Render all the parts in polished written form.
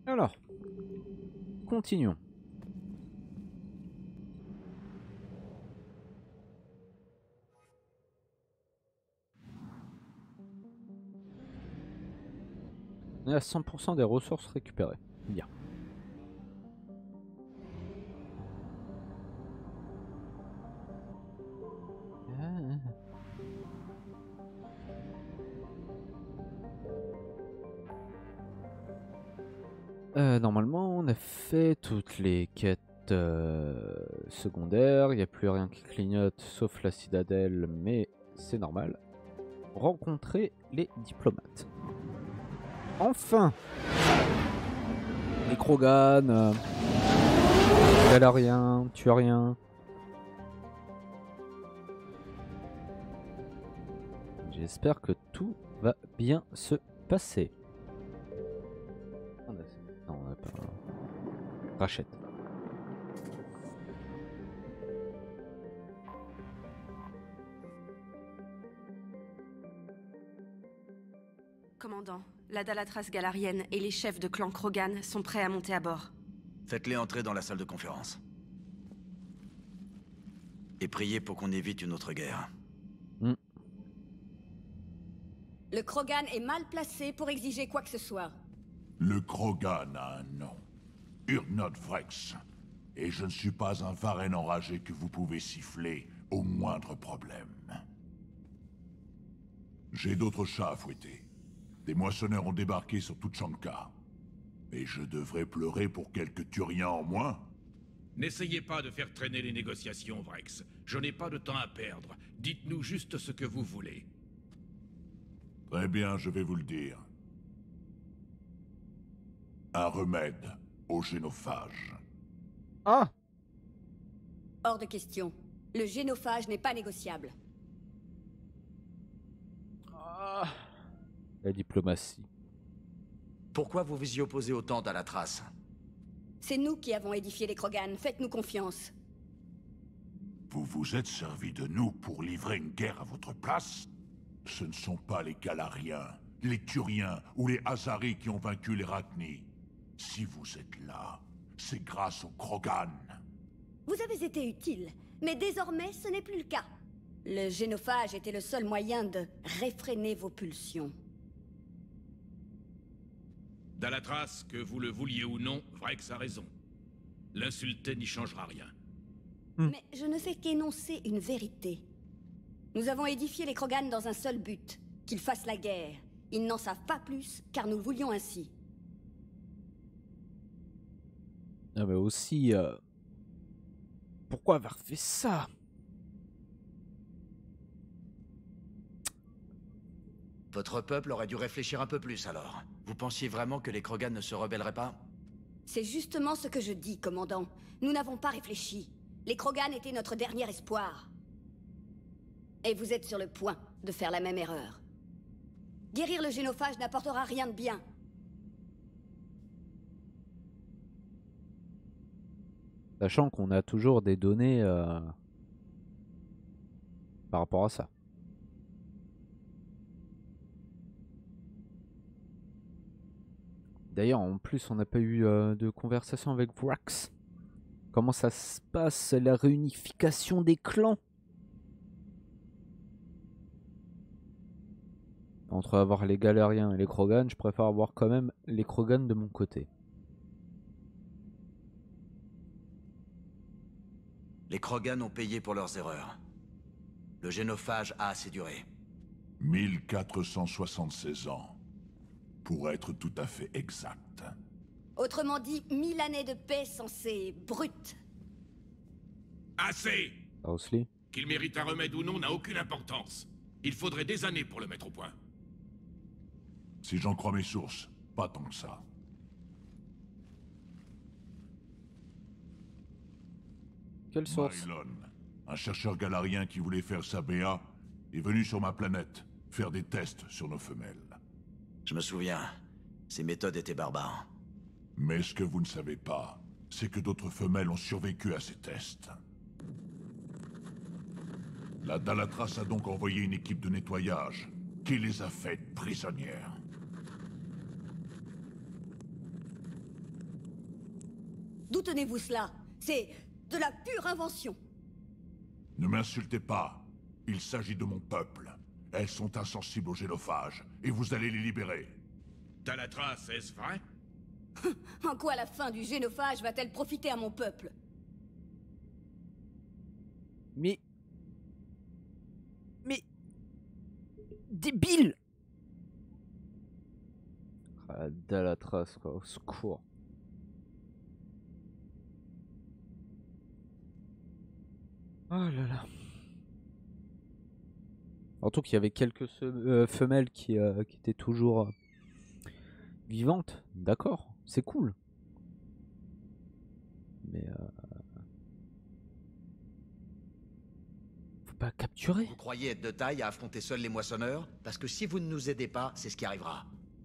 Alors, continuons. On est à 100% des ressources récupérées. Bien. Normalement, on a fait toutes les quêtes secondaires. Il n'y a plus rien qui clignote sauf la citadelle, mais c'est normal. Rencontrer les diplomates. Enfin! Les Krogan, Galariens, Turiens. J'espère que tout va bien se passer. Non, on n'a pas. Rachète. Commandant, la Dalatras galarienne et les chefs de clan Krogan sont prêts à monter à bord. Faites-les entrer dans la salle de conférence. Et priez pour qu'on évite une autre guerre. Le Krogan est mal placé pour exiger quoi que ce soit. Le Krogan a un nom. Urnod Vrex. Et je ne suis pas un Varren enragé que vous pouvez siffler au moindre problème. J'ai d'autres chats à fouetter. Des moissonneurs ont débarqué sur Tuchanka. Et je devrais pleurer pour quelques Turiens en moins? N'essayez pas de faire traîner les négociations, Vrex. Je n'ai pas de temps à perdre. Dites-nous juste ce que vous voulez. Très bien, je vais vous le dire. Un remède au génophage. Ah! Hors de question. Le génophage n'est pas négociable. La diplomatie. Pourquoi vous vous y opposez autant à la trace? C'est nous qui avons édifié les Krogan, faites-nous confiance. Vous vous êtes servi de nous pour livrer une guerre à votre place? Ce ne sont pas les Galariens, les Turiens ou les Azaris qui ont vaincu les Rachni. Si vous êtes là, c'est grâce aux Krogan. Vous avez été utile, mais désormais ce n'est plus le cas. Le génophage était le seul moyen de réfréner vos pulsions. Dalatras, que vous le vouliez ou non, Vrex a raison. L'insulter n'y changera rien. Mais je ne fais qu'énoncer une vérité. Nous avons édifié les Krogan dans un seul but, qu'ils fassent la guerre. Ils n'en savent pas plus, car nous le voulions ainsi. Ah mais aussi, pourquoi avoir fait ça? Votre peuple aurait dû réfléchir un peu plus alors. Vous pensiez vraiment que les Krogan ne se rebelleraient pas? C'est justement ce que je dis, commandant. Nous n'avons pas réfléchi. Les Krogan étaient notre dernier espoir. Et vous êtes sur le point de faire la même erreur. Guérir le génophage n'apportera rien de bien. Sachant qu'on a toujours des données par rapport à ça. D'ailleurs, en plus, on n'a pas eu de conversation avec Vrax. Comment ça se passe, la réunification des clans? Entre avoir les Galariens et les Krogan, je préfère avoir quand même les Krogan de mon côté. Les Krogan ont payé pour leurs erreurs. Le génophage a assez duré. 1476 ans. Pour être tout à fait exact. Autrement dit, 1000 années de paix censées brutes. Assez! Rosely? Qu'il mérite un remède ou non n'a aucune importance. Il faudrait des années pour le mettre au point. Si j'en crois mes sources, pas tant que ça. Quelle source? Mylon, un chercheur galarien qui voulait faire sa BA, est venu sur ma planète faire des tests sur nos femelles. Je me souviens. Ces méthodes étaient barbares. Mais ce que vous ne savez pas, c'est que d'autres femelles ont survécu à ces tests. La Dalatras a donc envoyé une équipe de nettoyage qui les a faites prisonnières. D'où tenez-vous cela? C'est de la pure invention. Ne m'insultez pas. Il s'agit de mon peuple. Elles sont insensibles au génophage, et vous allez les libérer. T'as la trace, est-ce vrai? En quoi la fin du génophage va-t-elle profiter à mon peuple? Mais... Débile! Ah, Dalatras, quoi, au secours. Oh là là. Surtout qu'il y avait quelques femelles qui étaient toujours vivantes. D'accord, c'est cool. Mais faut pas capturer. Vous croyez être de taille à affronter seuls les moissonneurs? Parce que si vous ne nous aidez pas, c'est ce qui arrivera.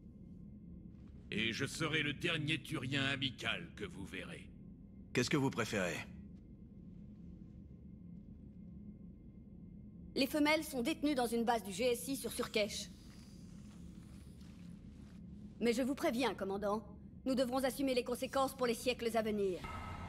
Et je serai le dernier Turien amical que vous verrez. Qu'est-ce que vous préférez? Les femelles sont détenues dans une base du GSI sur Surkesh. Mais je vous préviens, commandant, nous devrons assumer les conséquences pour les siècles à venir.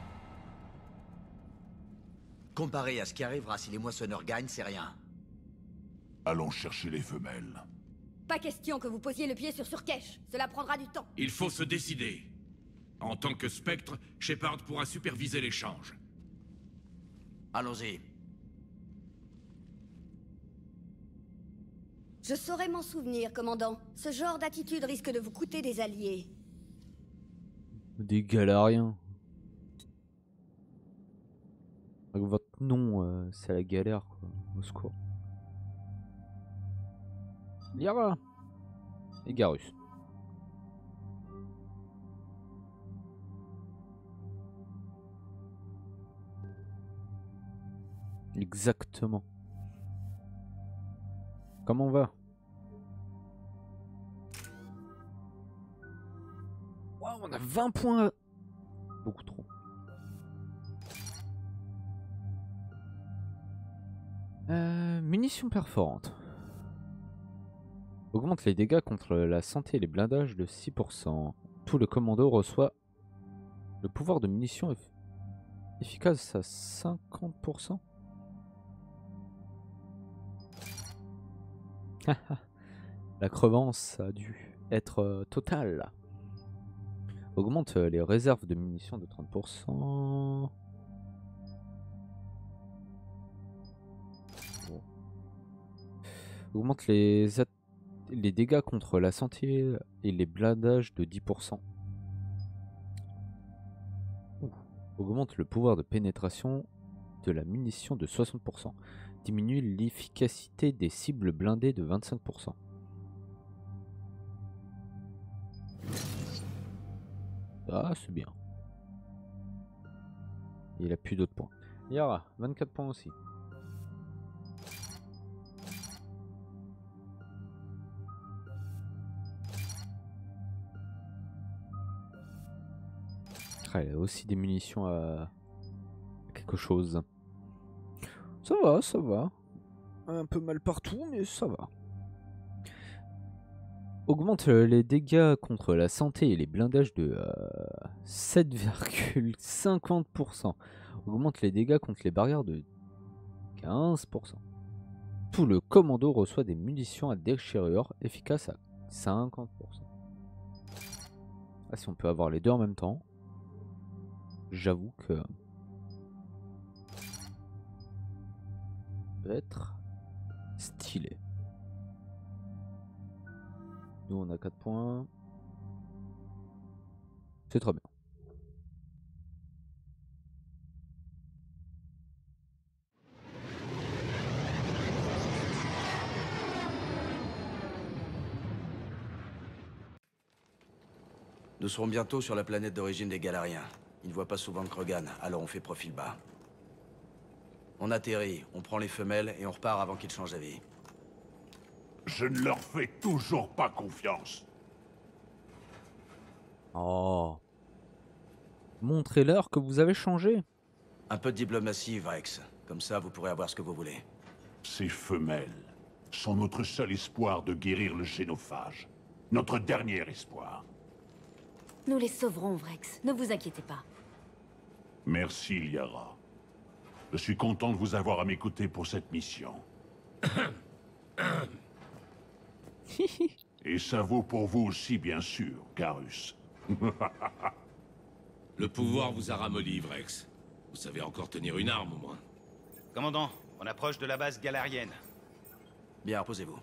Comparé à ce qui arrivera si les moissonneurs gagnent, c'est rien. Allons chercher les femelles. Pas question que vous posiez le pied sur Surkesh. Cela prendra du temps. Il faut se décider. En tant que Spectre, Shepard pourra superviser l'échange. Allons-y. Je saurais m'en souvenir, commandant. Ce genre d'attitude risque de vous coûter des alliés. Des galariens. Avec votre nom, c'est la galère, quoi. Au secours. Liara et Garus. Exactement. Comment on va? Waouh, on a 20 points. Beaucoup trop. Munitions perforantes. Augmente les dégâts contre la santé et les blindages de 6%. Tout le commando reçoit le pouvoir de munitions efficace à 50%. La crevance a dû être totale. Augmente les réserves de munitions de 30%. Bon. Augmente les dégâts contre la santé et les blindages de 10%. Augmente le pouvoir de pénétration de la munition de 60%. Diminue l'efficacité des cibles blindées de 25%. Ah, c'est bien. Il a plus d'autres points. Yara, 24 points aussi. Ah, il a aussi des munitions à quelque chose. Ça va, ça va. Un peu mal partout, mais ça va. Augmente les dégâts contre la santé et les blindages de 7,50%. Augmente les dégâts contre les barrières de 15%. Tout le commando reçoit des munitions à déchirure efficaces à 50%. Ah, si on peut avoir les deux en même temps, j'avoue que peut être stylé. Nous on a 4 points. C'est très bien. Nous serons bientôt sur la planète d'origine des Galariens. Ils ne voient pas souvent de Krogan, alors on fait profil bas. On atterrit, on prend les femelles et on repart avant qu'ils changent d'avis. Je ne leur fais toujours pas confiance. Oh. Montrez-leur que vous avez changé. Un peu de diplomatie, Vrex. Comme ça, vous pourrez avoir ce que vous voulez. Ces femelles sont notre seul espoir de guérir le génophage. Notre dernier espoir. Nous les sauverons, Vrex. Ne vous inquiétez pas. Merci, Liara. Je suis content de vous avoir à mes côtés pour cette mission. Et ça vaut pour vous aussi, bien sûr, Garus. Le pouvoir vous a ramolli, Vrex. Vous savez encore tenir une arme, au moins. Commandant, on approche de la base galarienne. Bien, reposez-vous.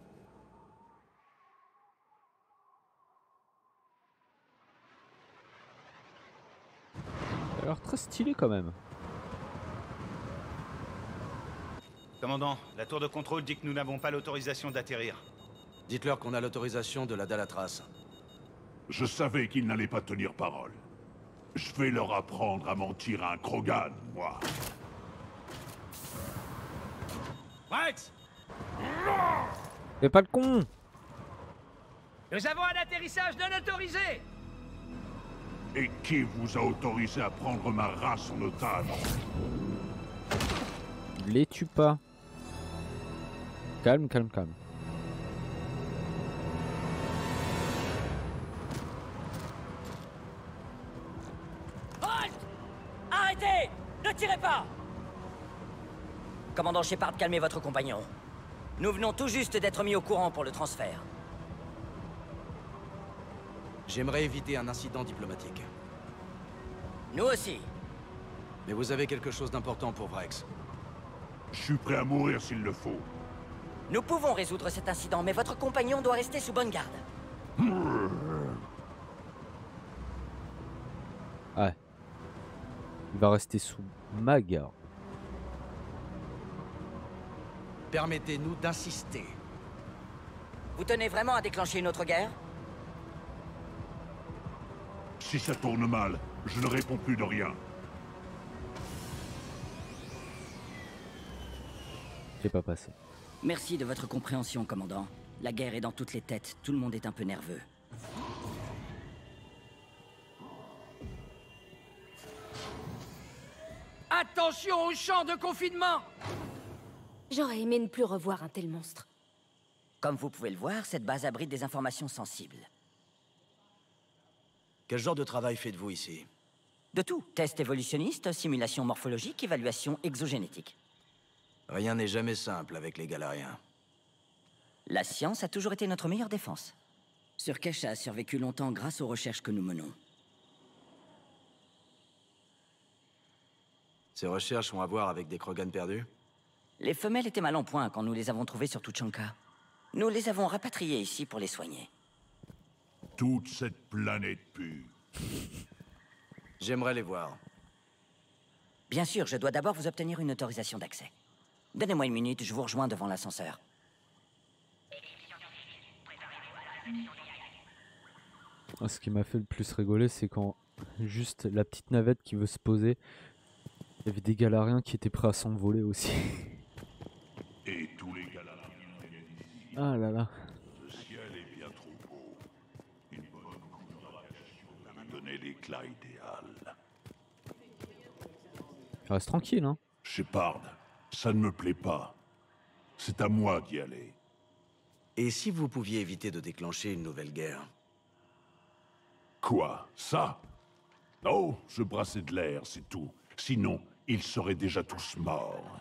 Ça a l'air très stylé quand même. Commandant, la tour de contrôle dit que nous n'avons pas l'autorisation d'atterrir. Dites-leur qu'on a l'autorisation de la Dalatras. Je savais qu'ils n'allaient pas tenir parole. Je vais leur apprendre à mentir à un Krogan, moi. Vrex, Fais pas le con! nous avons un atterrissage non autorisé. Et qui vous a autorisé à prendre ma race en otage? Les tue pas. Calme, calme, calme. Halt! Arrêtez! Ne tirez pas! Commandant Shepard, calmez votre compagnon. Nous venons tout juste d'être mis au courant pour le transfert. J'aimerais éviter un incident diplomatique. Nous aussi. Mais vous avez quelque chose d'important pour Vrex. Je suis prêt à mourir s'il le faut. Nous pouvons résoudre cet incident, mais votre compagnon doit rester sous bonne garde. Ouais. Il va rester sous ma garde. Permettez-nous d'insister. Vous tenez vraiment à déclencher une autre guerre? Si ça tourne mal, je ne réponds plus de rien. J'ai pas passé. Merci de votre compréhension, commandant. La guerre est dans toutes les têtes, tout le monde est un peu nerveux. Attention au champ de confinement. J'aurais aimé ne plus revoir un tel monstre. Comme vous pouvez le voir, cette base abrite des informations sensibles. Quel genre de travail faites-vous ici? De tout. Tests évolutionnistes, simulations morphologiques, évaluation exogénétique. Rien n'est jamais simple avec les Galariens. La science a toujours été notre meilleure défense. Surkesh a survécu longtemps grâce aux recherches que nous menons. Ces recherches ont à voir avec des Krogan perdus? Les femelles étaient mal en point quand nous les avons trouvées sur Tuchanka. Nous les avons rapatriées ici pour les soigner. Toute cette planète pue. J'aimerais les voir. Bien sûr, je dois d'abord vous obtenir une autorisation d'accès. Donnez-moi une minute, je vous rejoins devant l'ascenseur. Ce qui m'a fait le plus rigoler, c'est quand juste la petite navette qui veut se poser, il y avait des Galariens qui étaient prêts à s'envoler aussi. Et tous les Galariens viennent ici. Ah là là. Le ciel est bien trop beau. Une bonne coloration va lui donner l'éclat idéal. Reste tranquille, hein. Shepard, ça ne me plaît pas. C'est à moi d'y aller. Et si vous pouviez éviter de déclencher une nouvelle guerre? Quoi? Ça? Oh, je brassais de l'air, c'est tout. Sinon, ils seraient déjà tous morts.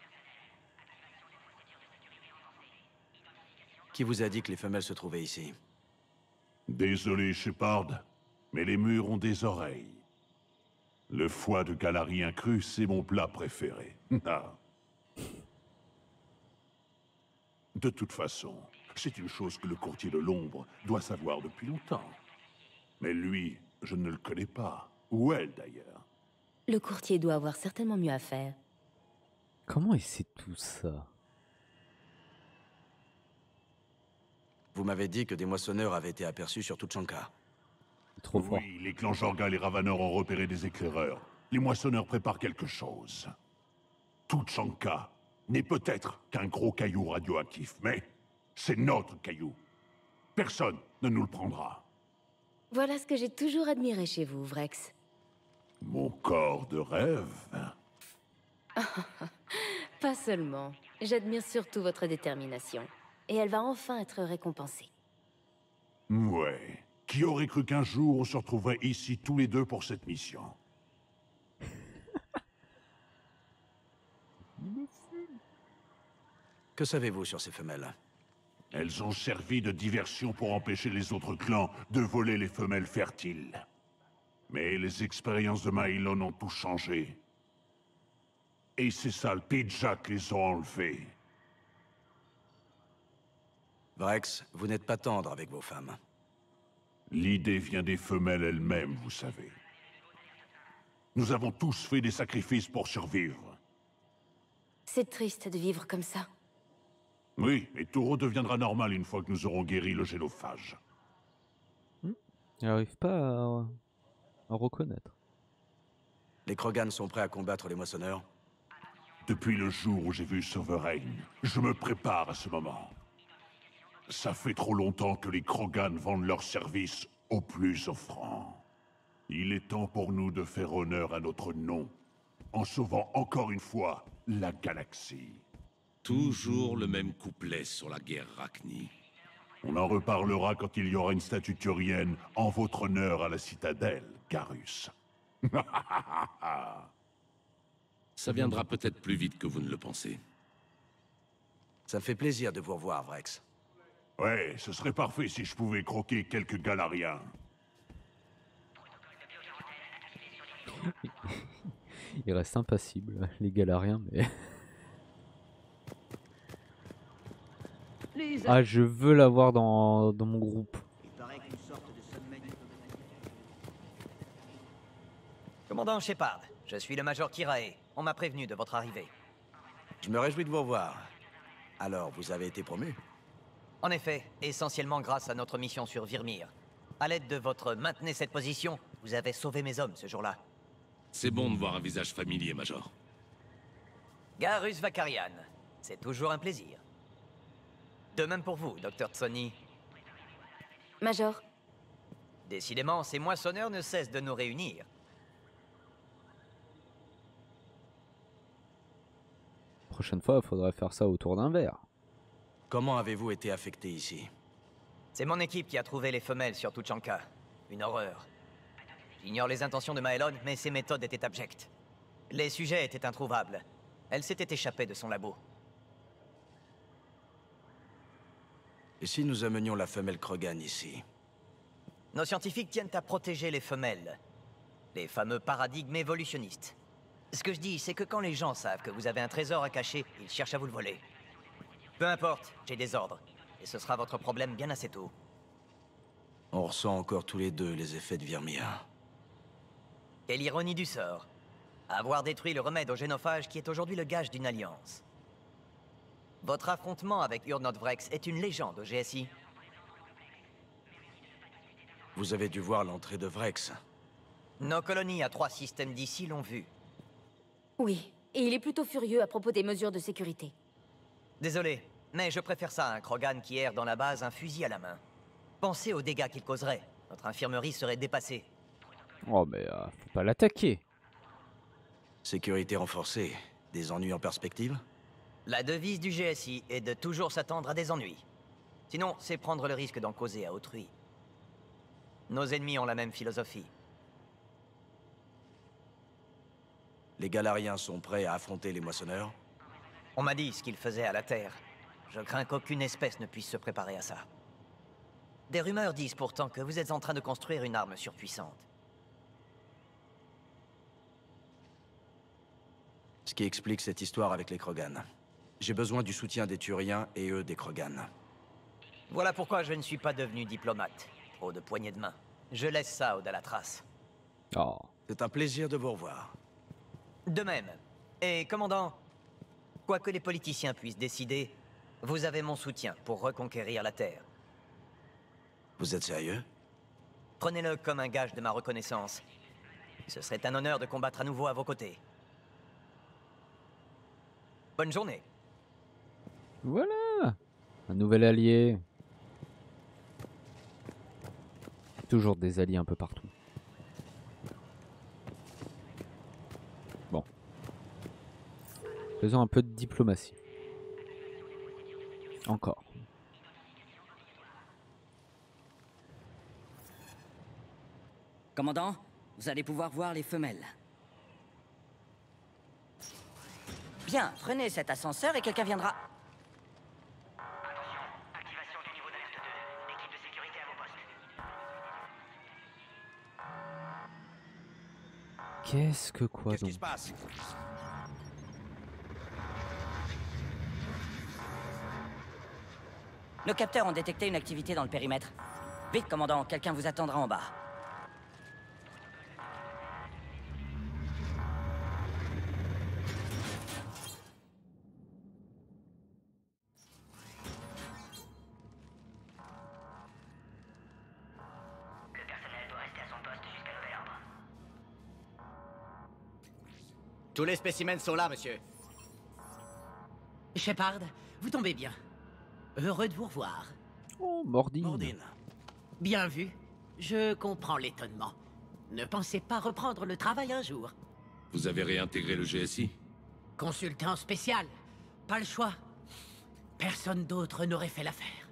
Qui vous a dit que les femelles se trouvaient ici? Désolé, Shepard, mais les murs ont des oreilles. Le foie de Galarien cru, c'est mon plat préféré. Ah. De toute façon, c'est une chose que le courtier de l'ombre doit savoir depuis longtemps. Mais lui, je ne le connais pas. Ou elle, d'ailleurs. Le courtier doit avoir certainement mieux à faire. Comment il sait tout ça? Vous m'avez dit que des moissonneurs avaient été aperçus sur Tuchanka. Trop fort. Oui, les clans Jorga et les Ravaneurs ont repéré des éclaireurs. Les moissonneurs préparent quelque chose. Tuchanka n'est peut-être qu'un gros caillou radioactif, mais c'est notre caillou. Personne ne nous le prendra. Voilà ce que j'ai toujours admiré chez vous, Vrex. Mon corps de rêve. Pas seulement. J'admire surtout votre détermination. Et elle va enfin être récompensée. Ouais. Qui aurait cru qu'un jour on se retrouverait ici tous les deux pour cette mission? Que savez-vous sur ces femelles? Elles ont servi de diversion pour empêcher les autres clans de voler les femelles fertiles. Mais les expériences de Maelon ont tout changé. Et ces sales Pidjak les ont enlevées. Vrex, vous n'êtes pas tendre avec vos femmes. L'idée vient des femelles elles-mêmes, vous savez. Nous avons tous fait des sacrifices pour survivre. C'est triste de vivre comme ça. Oui, et tout redeviendra normal une fois que nous aurons guéri le génophage. Il n'arrive pas à reconnaître. Les Krogan sont prêts à combattre les moissonneurs? Depuis le jour où j'ai vu Sovereign, je me prépare à ce moment. Ça fait trop longtemps que les Krogan vendent leurs services aux plus offrants. Il est temps pour nous de faire honneur à notre nom, en sauvant encore une fois la galaxie. Toujours le même couplet sur la guerre Rachni. On en reparlera quand il y aura une statue turienne en votre honneur à la citadelle, Garrus. Ça viendra peut-être plus vite que vous ne le pensez. Ça me fait plaisir de vous revoir, Vrex. Ouais, ce serait parfait si je pouvais croquer quelques Galariens. Il reste impassible, les Galariens, mais... Ah, je veux l'avoir dans mon groupe. Commandant Shepard, je suis le Major Kirae. On m'a prévenu de votre arrivée. Je me réjouis de vous revoir. Alors, vous avez été promu? En effet, essentiellement grâce à notre mission sur Virmir. À l'aide de votre maintenez cette position, vous avez sauvé mes hommes ce jour-là. C'est bon de voir un visage familier, Major. Garrus Vakarian, c'est toujours un plaisir. De même pour vous, Dr. Tsoni. Major, Décidément, ces moissonneurs ne cessent de nous réunir. Prochaine fois, il faudrait faire ça autour d'un verre. Comment avez-vous été affecté ici? C'est mon équipe qui a trouvé les femelles sur Tuchanka. Une horreur. J'ignore les intentions de Maelon, mais ses méthodes étaient abjectes. Les sujets étaient introuvables. Elle s'était échappée de son labo. Et si nous amenions la femelle Krogan ici? Nos scientifiques tiennent à protéger les femelles. Les fameux paradigmes évolutionnistes. Ce que je dis, c'est que quand les gens savent que vous avez un trésor à cacher, ils cherchent à vous le voler. Peu importe, j'ai des ordres. Et ce sera votre problème bien assez tôt. On ressent encore tous les deux les effets de Virmir. Quelle ironie du sort. Avoir détruit le remède au génophage qui est aujourd'hui le gage d'une alliance. Votre affrontement avec Urdnot Vrex est une légende au GSI. Vous avez dû voir l'entrée de Vrex. Nos colonies à 3 systèmes d'ici l'ont vu. oui. Et il est plutôt furieux à propos des mesures de sécurité. Désolé, mais je préfère ça à un Krogan qui erre dans la base un fusil à la main. Pensez aux dégâts qu'il causerait. Notre infirmerie serait dépassée. Oh, mais faut pas l'attaquer. Sécurité renforcée. Des ennuis en perspective? La devise du GSI est de toujours s'attendre à des ennuis. Sinon, c'est prendre le risque d'en causer à autrui. Nos ennemis ont la même philosophie. Les Galariens sont prêts à affronter les moissonneurs? On m'a dit ce qu'ils faisaient à la Terre. Je crains qu'aucune espèce ne puisse se préparer à ça. Des rumeurs disent pourtant que vous êtes en train de construire une arme surpuissante. Ce qui explique cette histoire avec les Krogan. J'ai besoin du soutien des Turiens et eux des Krogan. Voilà pourquoi je ne suis pas devenu diplomate. Trop de poignées de main. Je laisse ça au Dalatras. Oh. C'est un plaisir de vous revoir. De même. Et commandant, quoi que les politiciens puissent décider, vous avez mon soutien pour reconquérir la Terre. Vous êtes sérieux? Prenez-le comme un gage de ma reconnaissance. Ce serait un honneur de combattre à nouveau à vos côtés. Bonne journée. Voilà, un nouvel allié. Toujours des alliés un peu partout. Bon. Faisons un peu de diplomatie. Encore. Commandant, vous allez pouvoir voir les femelles. Bien, prenez cet ascenseur et quelqu'un viendra. Qu'est-ce que quoi Qu'est-ce donc? qui se passe? Nos capteurs ont détecté une activité dans le périmètre. Vite, commandant, quelqu'un vous attendra en bas. Le personnel doit rester à son poste jusqu'à nouvel ordre. Tous les spécimens sont là, monsieur. Shepard, vous tombez bien. Heureux de vous revoir. Oh, Mordine. Mordine. Bien vu. Je comprends l'étonnement. Ne pensez pas reprendre le travail un jour. Vous avez réintégré le GSI? Consultant spécial. Pas le choix. Personne d'autre n'aurait fait l'affaire.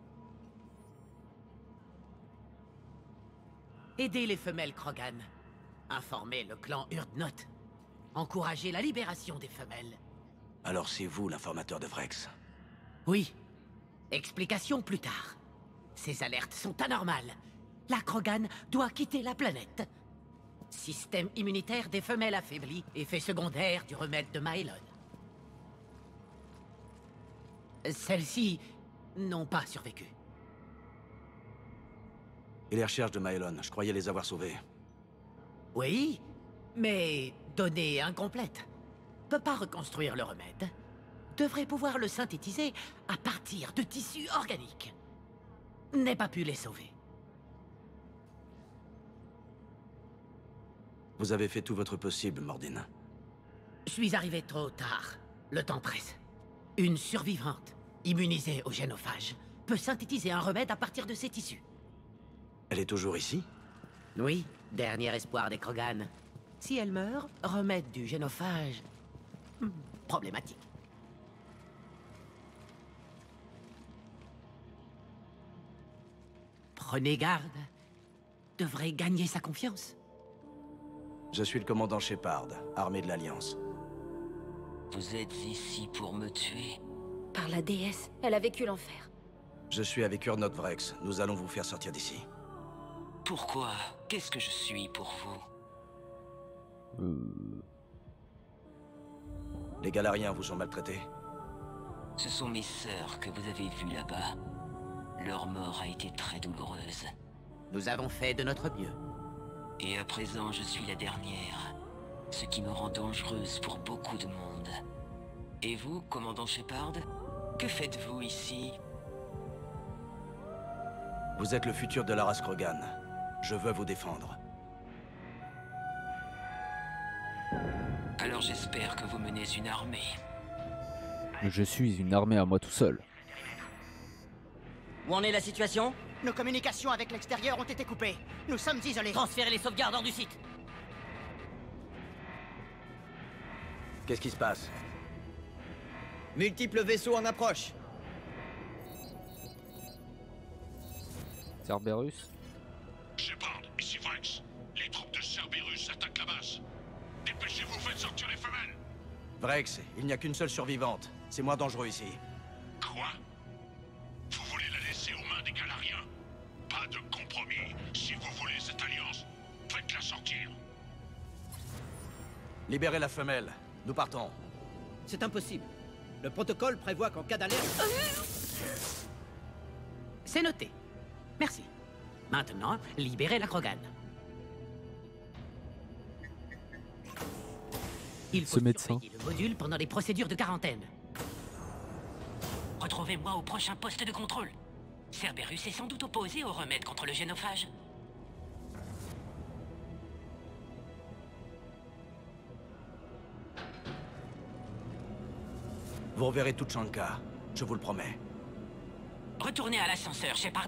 Aider les femelles Krogan. Informer le clan Urdnot. Encourager la libération des femelles. Alors c'est vous l'informateur de Vrex? Oui. Explication plus tard. Ces alertes sont anormales. La Krogan doit quitter la planète. Système immunitaire des femelles affaibli, effet secondaire du remède de Maelon. Celles-ci n'ont pas survécu. Et les recherches de Maelon, je croyais les avoir sauvées. Oui, mais données incomplètes. Peut pas reconstruire le remède. Devrait pouvoir le synthétiser à partir de tissus organiques. N'ai pas pu les sauver. Vous avez fait tout votre possible, Mordine. Je suis arrivé trop tard. Le temps presse. Une survivante, immunisée au génophage, peut synthétiser un remède à partir de ces tissus. Elle est toujours ici? Oui, dernier espoir des Krogan. Si elle meurt, remède du génophage... problématique. Prenez garde. Devrait gagner sa confiance. Je suis le commandant Shepard, armée de l'Alliance. Vous êtes ici pour me tuer? Par la déesse, elle a vécu l'enfer. Je suis avec Urdnot Vrex. Nous allons vous faire sortir d'ici. Pourquoi? Qu'est-ce que je suis pour vous? Les Galariens vous ont maltraité? Ce sont mes sœurs que vous avez vues là-bas. Leur mort a été très douloureuse. Nous avons fait de notre mieux. Et à présent, je suis la dernière. Ce qui me rend dangereuse pour beaucoup de monde. Et vous, commandant Shepard? Que faites-vous ici? Vous êtes le futur de la race Krogan. Je veux vous défendre. Alors j'espère que vous menez une armée. Je suis une armée à moi tout seul. Où en est la situation? Nos communications avec l'extérieur ont été coupées. Nous sommes isolés. Transférez les sauvegardes hors du site. Qu'est-ce qui se passe? Multiples vaisseaux en approche. Cerberus? Shepard, ici Vrex. Les troupes de Cerberus attaquent la base. Dépêchez-vous, faites sortir les femelles. Vrex, il n'y a qu'une seule survivante. C'est moins dangereux ici. Quoi? Vous voulez la laisser aux mains des Galariens? Pas de compromis. Si vous voulez cette alliance, faites-la sortir. Libérez la femelle. Nous partons. C'est impossible. Le protocole prévoit qu'en cas d'alerte... C'est noté. Merci. Maintenant, libérez la Krogan. Il faut surveiller le module pendant les procédures de quarantaine. Retrouvez-moi au prochain poste de contrôle. Cerberus est sans doute opposé au remède contre le génophage. Vous reverrez Tuchanka. Je vous le promets. Retournez à l'ascenseur, Shepard.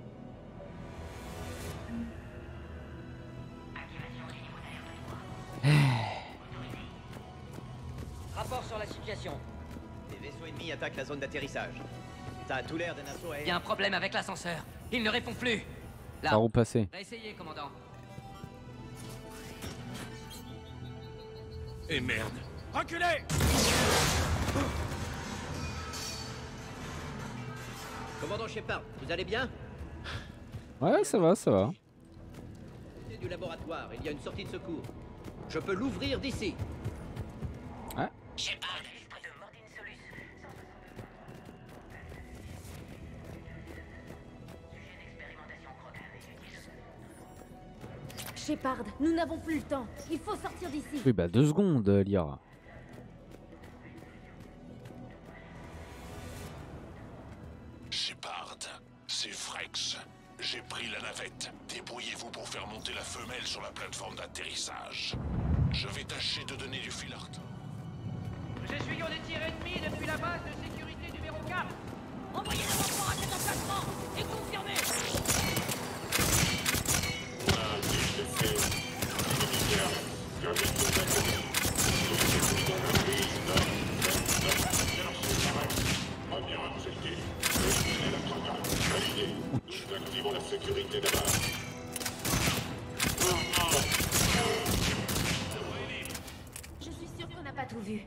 Rapport sur la situation. Des vaisseaux ennemis attaquent la zone d'atterrissage. Ça a tout l'air d'un assaut aérien. Il y a un problème avec l'ascenseur. Il ne répond plus. Là. Par où passer? Essayez, commandant. Et merde. Reculez! Commandant Shepard, vous allez bien? Ouais, ça va, ça va. Du laboratoire, il y a une sortie de secours. Je peux l'ouvrir d'ici. Ah. Shepard. Shepard, nous n'avons plus le temps. Il faut sortir d'ici. Oui, bah 2 secondes, Liara. Shepard, c'est Frex. J'ai pris la navette. Débrouillez-vous pour faire monter la femelle sur la plateforme d'atterrissage. Je vais tâcher de donner du fil à retordre. Nous essuyons des tirs ennemis depuis la base de sécurité numéro 4. Envoyez le renfort à cet emplacement et confirmez. Activons la sécurité de base. Je suis sûr qu'on n'a pas tout vu.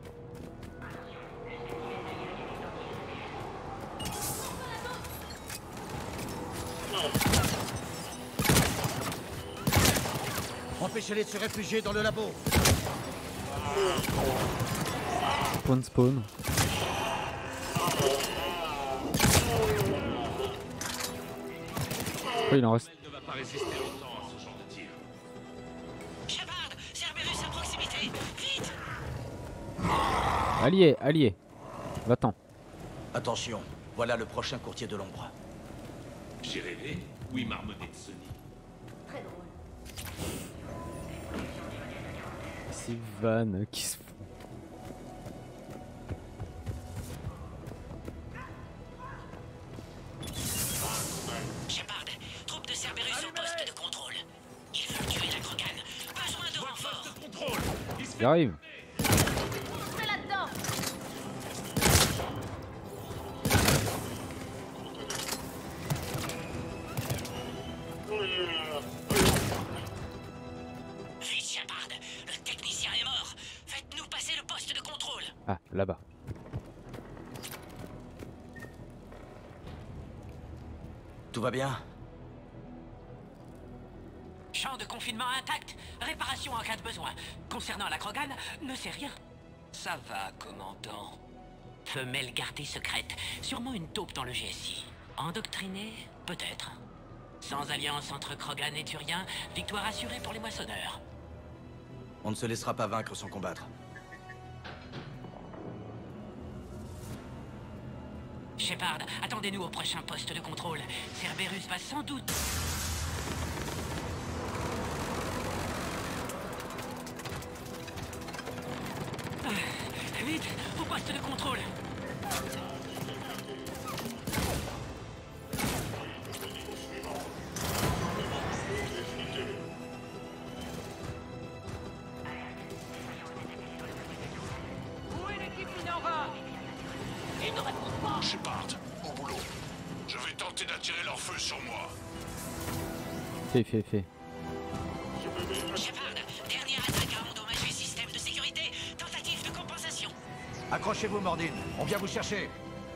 Empêchez-les de se réfugier dans le labo. Spawn. Oh, il en reste. Ne va pas résister longtemps à ce genre de tir. Shepard, Cerberus à proximité. Vite. Allié. Va-t'en. Attention, voilà le prochain courtier de l'ombre. J'ai rêvé. Oui, marmonné de Sony. Très drôle. Ces vannes qui se font. Shepard, troupe de Cerberus au poste de contrôle. Ils veulent tuer la Krogan. Besoin de renfort. J'arrive. Entrez là-dedans. Vite, Shepard. Le technicien est mort. Faites-nous passer le poste de contrôle. Ah, là-bas. Tout va bien? Champ de confinement intact. Réparation en cas de besoin. Concernant la Krogan, ne sais rien. Ça va, commandant. Femelle gardée secrète. Sûrement une taupe dans le GSI. Endoctrinée? Peut-être. Sans alliance entre Krogan et Turiens, victoire assurée pour les moissonneurs. On ne se laissera pas vaincre sans combattre. Shepard, attendez-nous au prochain poste de contrôle. Cerberus va sans doute... Vite, au poste de contrôle. Où est l'équipe Minerva? Ils ne répondent pas. Shepard, au boulot. Je vais tenter d'attirer leur feu sur moi. Fais. Shepard, dernière attaque a endommagé système de sécurité. Tentative de compensation. Accrochez-vous, Mordine. On vient vous chercher.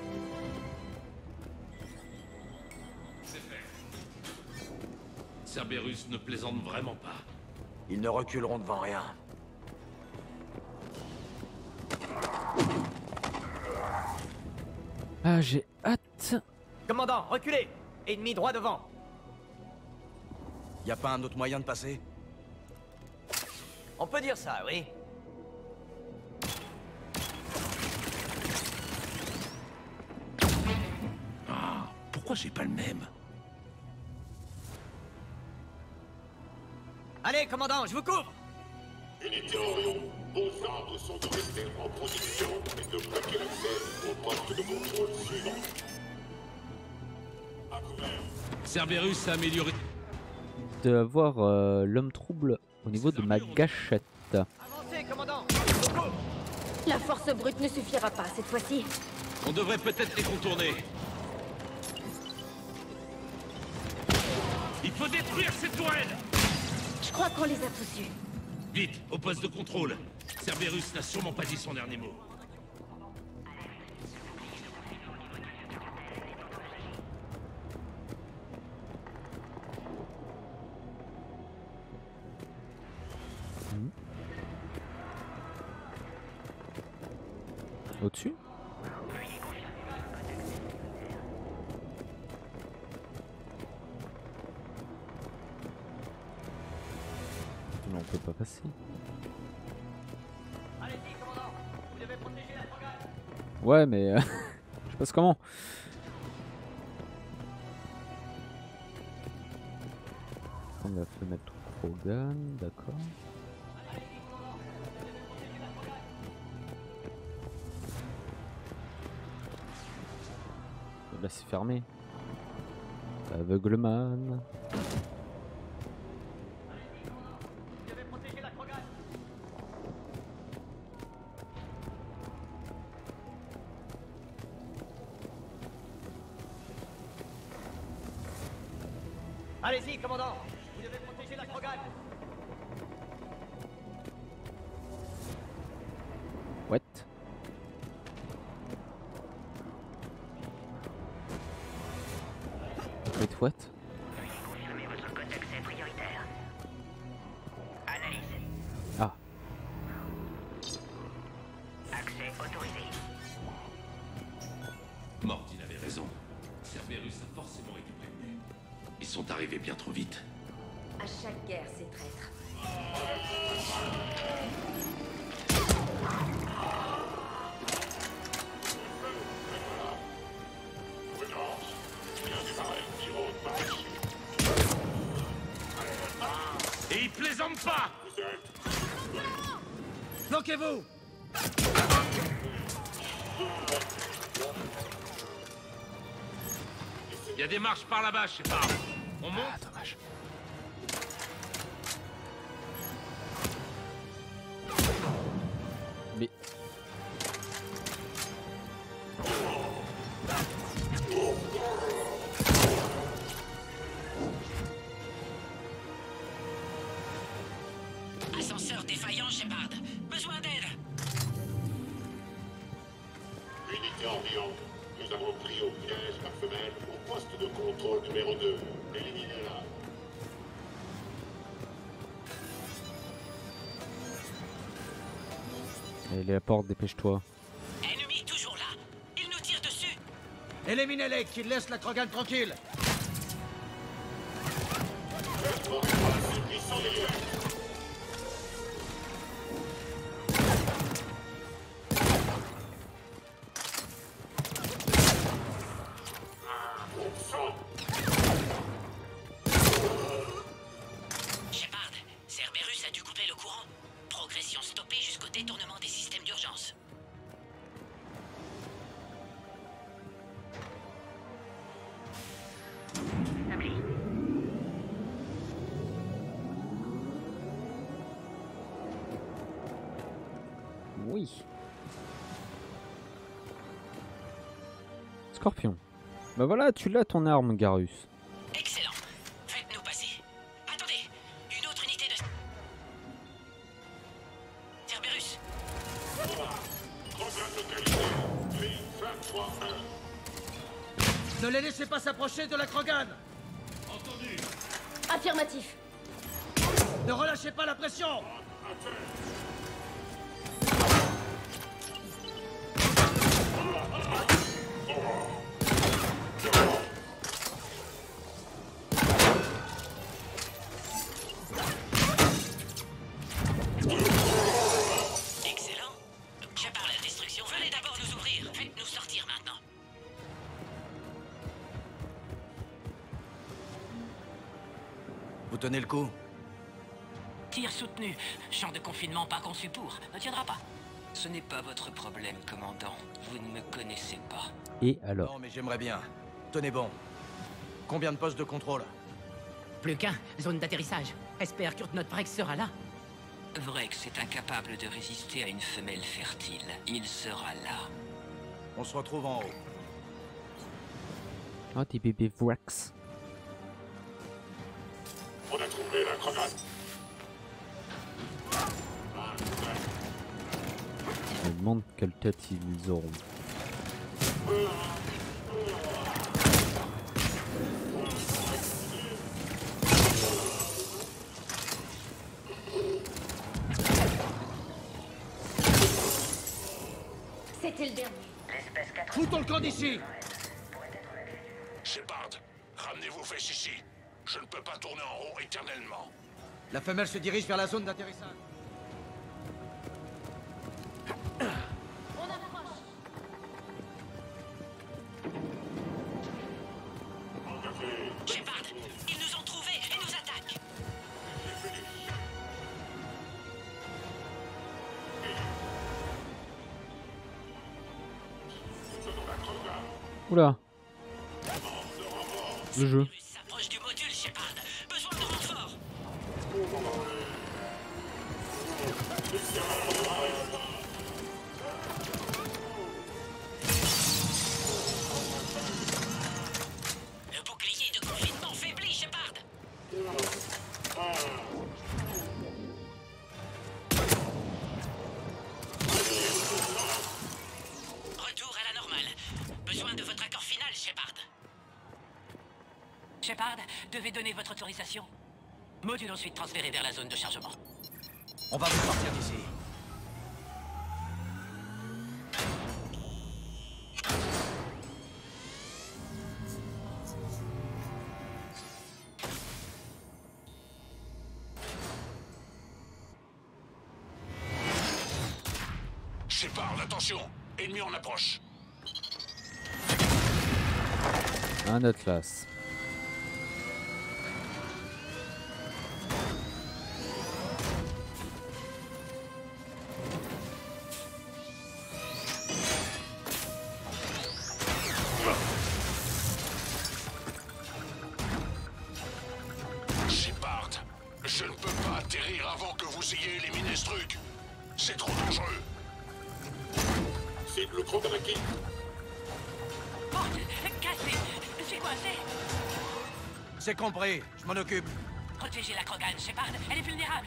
C'est fait. Cerberus ne plaisante vraiment pas. Ils ne reculeront devant rien. Ah, j'ai hâte. Commandant, reculez. Ennemi droit devant. Y a pas un autre moyen de passer? On peut dire ça, oui. Ah, pourquoi j'ai pas le même? Allez, commandant, je vous couvre. Unité Orion, vos ordres sont de rester en position et de bloquer l'accès au poste de contrôle suivant. À couvert. Cerberus a amélioré. De avoir l'homme trouble au niveau de ma gâchette. Avancez, commandant. Je vous couvre. La force brute ne suffira pas cette fois-ci. On devrait peut-être les contourner. Il faut détruire cette tourelle. Je crois qu'on les a tous eus. Vite, au poste de contrôle. Cerberus n'a sûrement pas dit son dernier mot. Au-dessus? Non, on peut pas passer. Allez-y, commandant. Vous devez protéger la Krogan. Ouais, mais je passe comment? On va se mettre Krogan, d'accord. Là c'est fermé. Aveugleman. Vous devez protéger la Krogan. Allez-y, commandant. Vous devez protéger la Krogan. What? Wait, what? Veuillez confirmer votre code d'accès prioritaire. Analyse. Ah. Accès autorisé. Morty avait raison. Cerberus a forcément été prévenu. Ils sont arrivés bien trop vite. À chaque guerre, ces traîtres. Et ils plaisantent pas. Planquez-vous. Il y a des marches par là-bas, je sais pas. On monte. Ah, dommage. Mais... Ascenseur défaillant, Shepard. Besoin d'aide. Unité en bilan. Nous avons pris au piège la femelle au poste de contrôle numéro 2. Éliminez-la. Allez, la porte, dépêche-toi. Ennemi toujours là. Il nous tire dessus. Éliminez-les, qu'ils laissent la Krogan tranquille. Shepard, Cerberus a dû couper le courant. Progression stoppée jusqu'au détournement des systèmes d'urgence. Oui. Scorpion. Bah voilà, tu l'as ton arme, Garus. Excellent. Faites-nous passer. Attendez, une autre unité de... Cerberus. Ne les laissez pas s'approcher de la Krogan. Entendu. Affirmatif. Ne relâchez pas la pression. Excellent. J'appare la destruction. Venez d'abord nous ouvrir. Faites-nous sortir maintenant. Vous tenez le coup? Tir soutenu. Champ de confinement pas conçu pour. Ne tiendra pas. Ce n'est pas votre problème, commandant. Vous ne me connaissez pas. Et alors? Non, mais j'aimerais bien. Tenez bon. Combien de postes de contrôle? Plus qu'un. Zone d'atterrissage. Espère que notre Vrex sera là. Vrex est incapable de résister à une femelle fertile. Il sera là. On se retrouve en haut. Oh, tes bébés Vrex. On a trouvé la Krogan. Je me demande quelle tête ils auront. C'est C'était le dernier. Foutons le camp d'ici! Shepard, ramenez vos fesses ici. Je ne peux pas tourner en rond éternellement. La femelle se dirige vers la zone d'atterrissage. On approche. Shepard, ils nous ont trouvés et nous attaquent. Oula. Le jeu. S'approche du module, Shepard. Besoin de renfort. Le bouclier de confinement faiblit, Shepard. Retour à la normale. Besoin de votre accord final, Shepard. Shepard, devez donner votre autorisation. Module ensuite transféré vers la zone de chargement. On va vous sortir d'ici. Shepard, attention. Ennemi en approche. Un Atlas. Shepard, je ne peux pas atterrir avant que vous ayez éliminé ce truc. C'est trop dangereux. Cible Krogan acquis. Porte, cassé. C'est coincé. C'est compris, je m'en occupe. Protégez la Krogan, Shepard. Elle est vulnérable.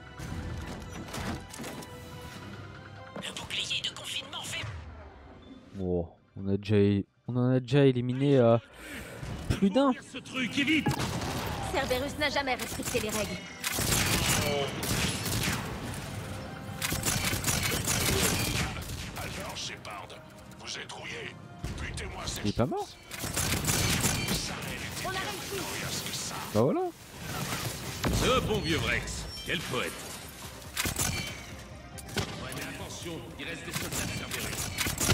Le bouclier de confinement fait... Oh, on en a déjà éliminé plus d'un. Ce truc, et vite! Cerberus n'a jamais respecté les règles. Alors, Shepard, vous êtes rouillé. Butez-moi ces... Il est pas mort. On a réussi. Bah voilà. Ce bon vieux Vrex, quel poète. Ouais, mais attention, il reste des soldats de Cerberus.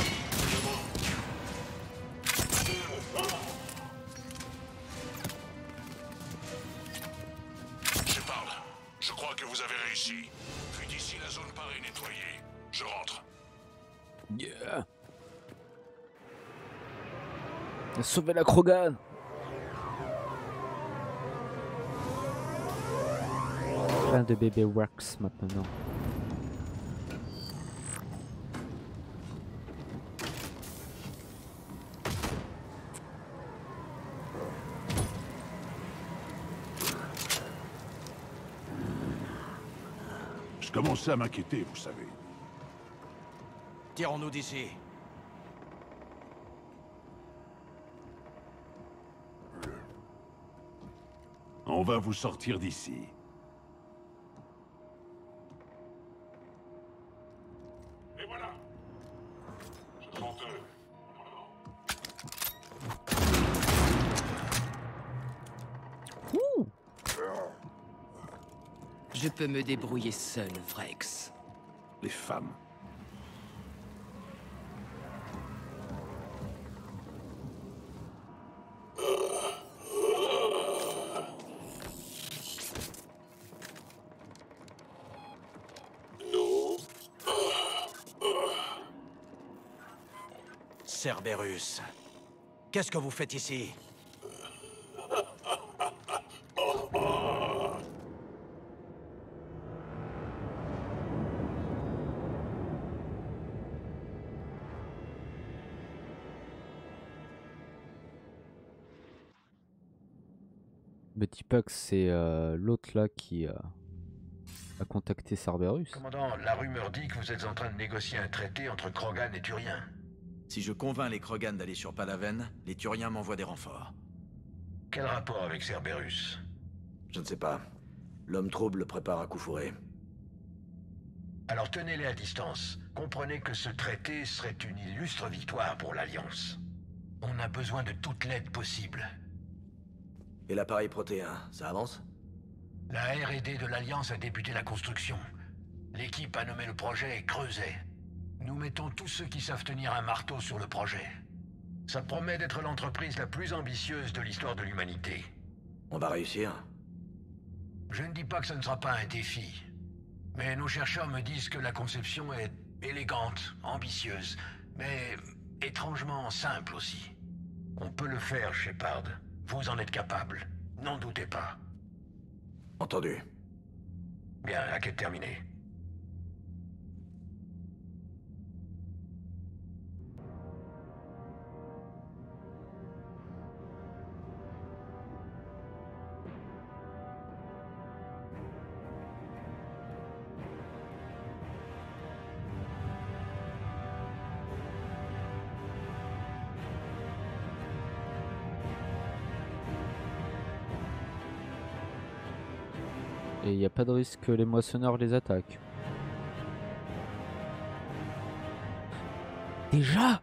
Shepard, je crois que vous avez réussi. Puis d'ici la zone paraît nettoyée. Je rentre. Yeah. Sauver la Krogan. Plein de bébés Wax maintenant. Je commençais à m'inquiéter, vous savez. Tirons-nous d'ici. On va vous sortir d'ici. Et voilà. Je compte. Je peux me débrouiller seul, Vrex. Les femmes. Cerberus. Qu'est-ce que vous faites ici? Betty Pax, c'est l'autre là qui a contacté Cerberus. Commandant, la rumeur dit que vous êtes en train de négocier un traité entre Krogan et Turiens. Si je convainc les Krogan d'aller sur Palaven, les Turiens m'envoient des renforts. Quel rapport avec Cerberus? Je ne sais pas. L'homme trouble le prépare à coup fourré. Alors tenez-les à distance. Comprenez que ce traité serait une illustre victoire pour l'Alliance. On a besoin de toute l'aide possible. Et l'appareil protéin, ça avance? La R&D de l'Alliance a débuté la construction. L'équipe a nommé le projet Creuset. Nous mettons tous ceux qui savent tenir un marteau sur le projet. Ça promet d'être l'entreprise la plus ambitieuse de l'histoire de l'humanité. On va réussir? Je ne dis pas que ce ne sera pas un défi. Mais nos chercheurs me disent que la conception est élégante, ambitieuse, mais étrangement simple aussi. On peut le faire, Shepard. Vous en êtes capable. N'en doutez pas. Entendu. Bien, la quête terminée. Et il n'y a pas de risque que les moissonneurs les attaquent. Déjà?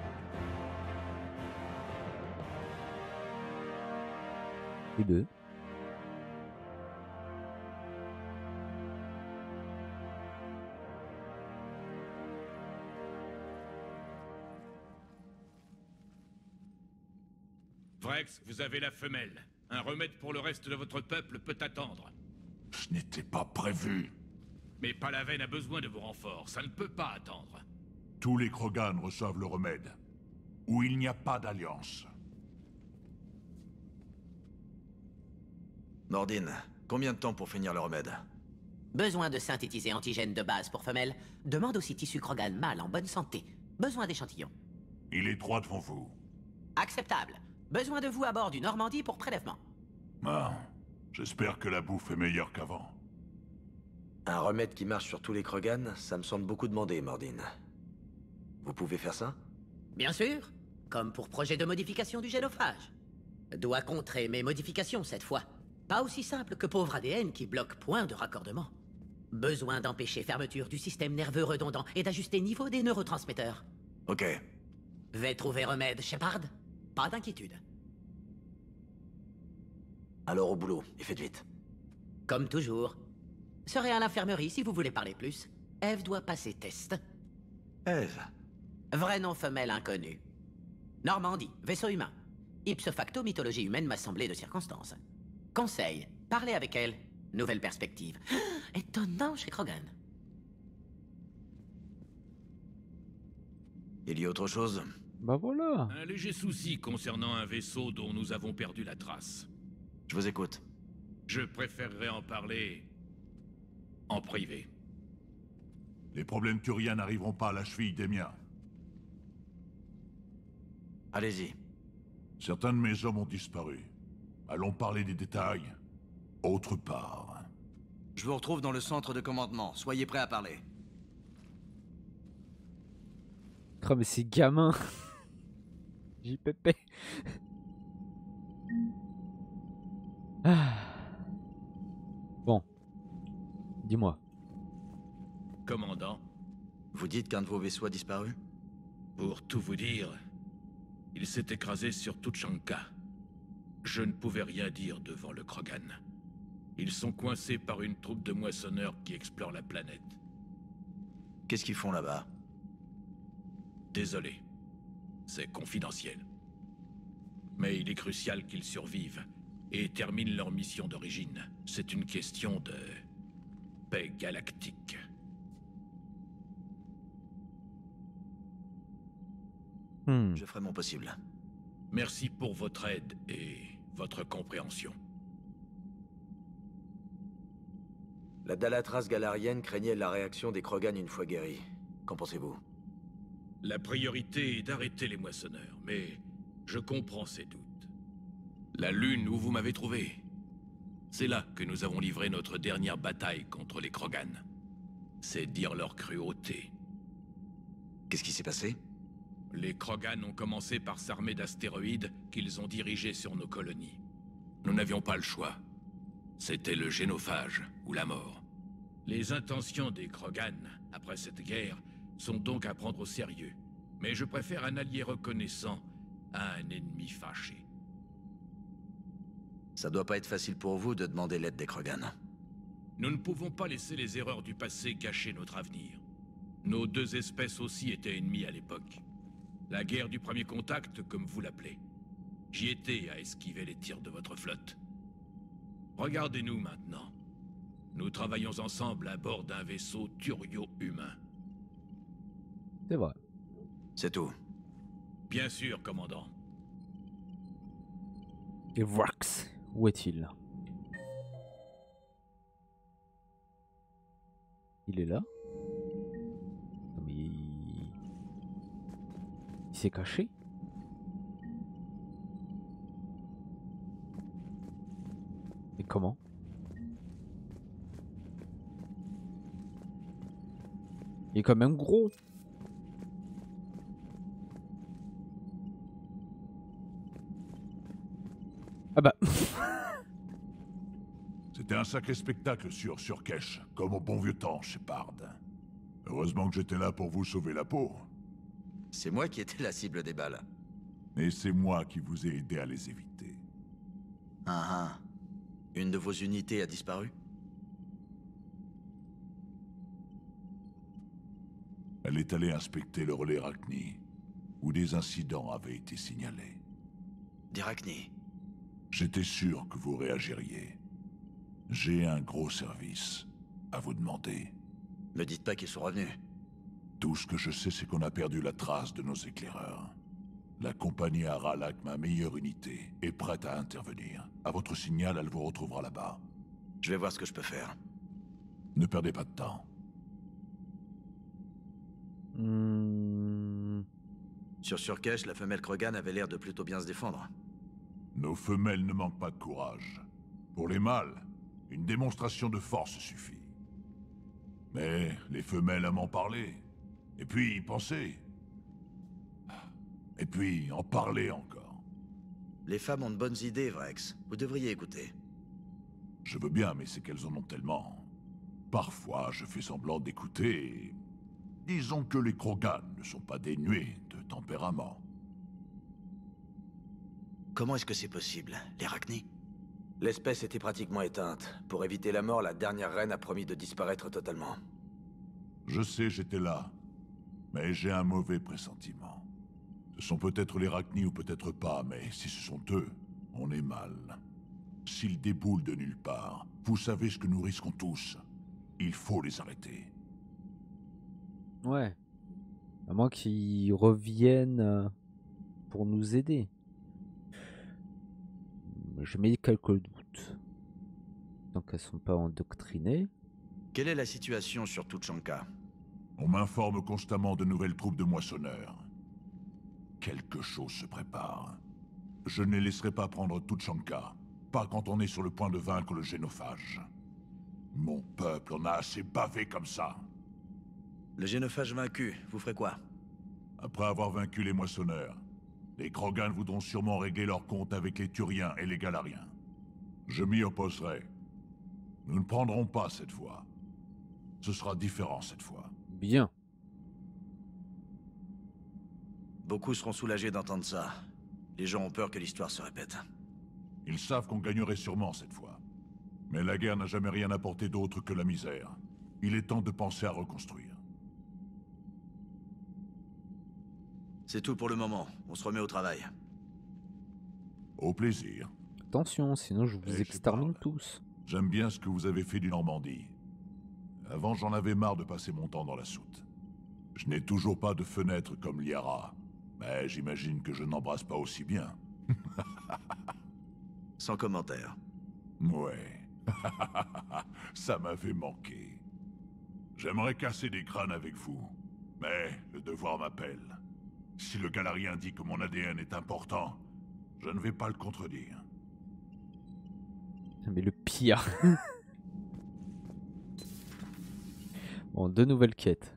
Et deux. Vrex, vous avez la femelle. Un remède pour le reste de votre peuple peut attendre. Ce n'était pas prévu. Mais Palaven a besoin de vos renforts, ça ne peut pas attendre. Tous les Krogan reçoivent le remède. Ou il n'y a pas d'alliance. Mordine, combien de temps pour finir le remède? Besoin de synthétiser antigène de base pour femelle. Demande aussi tissu Krogan mâle en bonne santé. Besoin d'échantillons. Il est droit devant vous. Acceptable. Besoin de vous à bord du Normandie pour prélèvement. Ah, j'espère que la bouffe est meilleure qu'avant. Un remède qui marche sur tous les Krogan, ça me semble beaucoup demandé, Mordine. Vous pouvez faire ça? Bien sûr. Comme pour projet de modification du génophage. Doit contrer mes modifications cette fois. Pas aussi simple que pauvre ADN qui bloque point de raccordement. Besoin d'empêcher fermeture du système nerveux redondant et d'ajuster niveau des neurotransmetteurs. Ok. Vais trouver remède, Shepard. Pas d'inquiétude. Alors au boulot, et faites vite. Comme toujours. Serez à l'infirmerie si vous voulez parler plus. Eve doit passer test. Eve? Vrai nom femelle inconnu. Normandie, vaisseau humain. Ipso facto, mythologie humaine m'assemblée de circonstances. Conseil, parlez avec elle. Nouvelle perspective. Étonnant chez Krogan. Il y a autre chose? Bah voilà. Un léger souci concernant un vaisseau dont nous avons perdu la trace. Je vous écoute. Je préférerais en parler en privé. Les problèmes turiens n'arriveront pas à la cheville des miens. Allez-y. Certains de mes hommes ont disparu. Allons parler des détails autre part. Je vous retrouve dans le centre de commandement. Soyez prêts à parler. Oh mais c'est gamin. JPP. Ah. Bon. Dis-moi. Commandant. Vous dites qu'un de vos vaisseaux a disparu? Pour tout vous dire, il s'est écrasé sur Tuchanka. Je ne pouvais rien dire devant le Krogan. Ils sont coincés par une troupe de moissonneurs qui explorent la planète. Qu'est-ce qu'ils font là-bas? Désolé. C'est confidentiel. Mais il est crucial qu'ils survivent et terminent leur mission d'origine. C'est une question de paix galactique. Je ferai mon possible. Merci pour votre aide et votre compréhension. La Dalatras galarienne craignait la réaction des Krogan une fois guéris. Qu'en pensez-vous? La priorité est d'arrêter les moissonneurs, mais je comprends ces doutes. La Lune où vous m'avez trouvé, c'est là que nous avons livré notre dernière bataille contre les Krogan. C'est dire leur cruauté. Qu'est-ce qui s'est passé? Les Krogan ont commencé par s'armer d'astéroïdes qu'ils ont dirigés sur nos colonies. Nous n'avions pas le choix. C'était le génophage ou la mort. Les intentions des Krogan, après cette guerre, sont donc à prendre au sérieux. Mais je préfère un allié reconnaissant à un ennemi fâché. Ça doit pas être facile pour vous de demander l'aide des Krogan. Nous ne pouvons pas laisser les erreurs du passé cacher notre avenir. Nos deux espèces aussi étaient ennemies à l'époque. La guerre du premier contact, comme vous l'appelez. J'y étais à esquiver les tirs de votre flotte. Regardez-nous maintenant. Nous travaillons ensemble à bord d'un vaisseau turio-humain. C'est vrai. C'est tout. Bien sûr, commandant. Et Vrax, où est-il? Il est là? Non, mais il s'est caché? Et comment? Il est quand même gros. Ah bah. C'était un sacré spectacle sur Surkesh, comme au bon vieux temps, Shepard. Heureusement que j'étais là pour vous sauver la peau. C'est moi qui étais la cible des balles. Et c'est moi qui vous ai aidé à les éviter. Ah ah. Une de vos unités a disparu? Elle est allée inspecter le relais Rachni, où des incidents avaient été signalés. Des Rachni? J'étais sûr que vous réagiriez. J'ai un gros service à vous demander. Me dites pas qu'ils sont revenus. Tout ce que je sais, c'est qu'on a perdu la trace de nos éclaireurs. La compagnie Aralak, ma meilleure unité, est prête à intervenir. À votre signal, elle vous retrouvera là-bas. Je vais voir ce que je peux faire. Ne perdez pas de temps. Sur Surkesh, la femelle Krogan avait l'air de plutôt bien se défendre. Nos femelles ne manquent pas de courage. Pour les mâles, une démonstration de force suffit. Mais les femelles aiment en parler. Et puis y penser. Et puis en parler encore. Les femmes ont de bonnes idées, Vrax. Vous devriez écouter. Je veux bien, mais c'est qu'elles en ont tellement. Parfois, je fais semblant d'écouter et... Disons que les Krogan ne sont pas dénués de tempérament. Comment est-ce que c'est possible, les Rachni? L'espèce était pratiquement éteinte. Pour éviter la mort, la dernière reine a promis de disparaître totalement. Je sais, j'étais là. Mais j'ai un mauvais pressentiment. Ce sont peut-être les Rachni ou peut-être pas, mais si ce sont eux, on est mal. S'ils déboulent de nulle part, vous savez ce que nous risquons tous. Il faut les arrêter. Ouais. À moins qu'ils reviennent pour nous aider. Je mets quelques doutes. Donc elles sont pas endoctrinées. Quelle est la situation sur Tuchanka? On m'informe constamment de nouvelles troupes de moissonneurs. Quelque chose se prépare. Je ne les laisserai pas prendre Tuchanka. Pas quand on est sur le point de vaincre le génophage. Mon peuple en a assez bavé comme ça. Le génophage vaincu, vous ferez quoi? Après avoir vaincu les moissonneurs, les Krogan voudront sûrement régler leur compte avec les Turiens et les Galariens. Je m'y opposerai. Nous ne prendrons pas cette fois. Ce sera différent cette fois. Bien. Beaucoup seront soulagés d'entendre ça. Les gens ont peur que l'histoire se répète. Ils savent qu'on gagnerait sûrement cette fois. Mais la guerre n'a jamais rien apporté d'autre que la misère. Il est temps de penser à reconstruire. C'est tout pour le moment. On se remet au travail. Au plaisir. Attention, sinon je vous extermine tous. J'aime bien ce que vous avez fait du Normandie. Avant, j'en avais marre de passer mon temps dans la soute. Je n'ai toujours pas de fenêtre comme Liara. Mais j'imagine que je n'embrasse pas aussi bien. Sans commentaire. Ouais. Ça m'avait manqué. J'aimerais casser des crânes avec vous. Mais le devoir m'appelle. Si le Galarien dit que mon ADN est important, je ne vais pas le contredire. Mais le pire. Bon, deux nouvelles quêtes.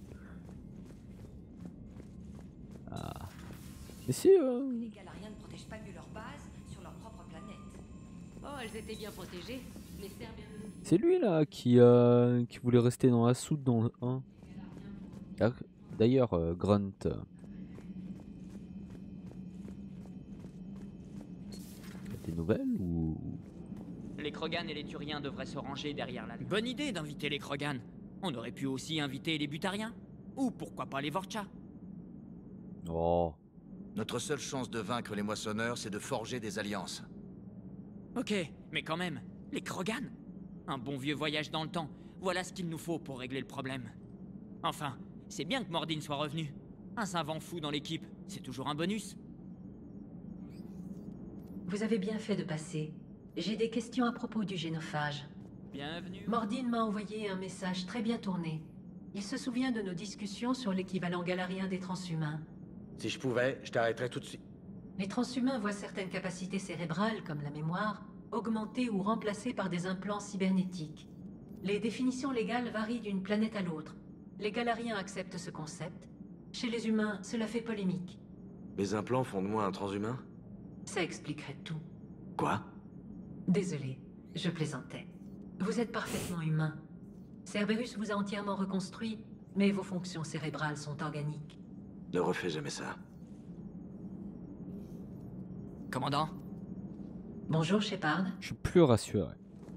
Ah. Mais si... Les Galariens ne protègent pas mieux leur base sur leur propre planète. Oh, elles étaient bien protégées. Les Cerberus C'est lui là qui voulait rester dans la soute dans le 1. D'ailleurs, Grunt. Des nouvelles ou... Les Krogan et les Turiens devraient se ranger derrière la... Bonne idée d'inviter les Krogan. On aurait pu aussi inviter les Butariens. Ou pourquoi pas les Vorcha. Oh. Notre seule chance de vaincre les moissonneurs, c'est de forger des alliances. Ok, mais quand même, les Krogan. Un bon vieux voyage dans le temps. Voilà ce qu'il nous faut pour régler le problème. Enfin, c'est bien que Mordin soit revenu. Un savant fou dans l'équipe, c'est toujours un bonus. Vous avez bien fait de passer. J'ai des questions à propos du génophage. Bienvenue. Mordin m'a envoyé un message très bien tourné. Il se souvient de nos discussions sur l'équivalent galarien des transhumains. Si je pouvais, je t'arrêterais tout de suite. Les transhumains voient certaines capacités cérébrales, comme la mémoire, augmentées ou remplacées par des implants cybernétiques. Les définitions légales varient d'une planète à l'autre. Les galariens acceptent ce concept. Chez les humains, cela fait polémique. Les implants font de moi un transhumain? Ça expliquerait tout. Quoi? Désolé, je plaisantais. Vous êtes parfaitement humain. Cerberus vous a entièrement reconstruit, mais vos fonctions cérébrales sont organiques. Ne refais jamais ça. Commandant? Bonjour, Shepard. Je suis plus rassuré.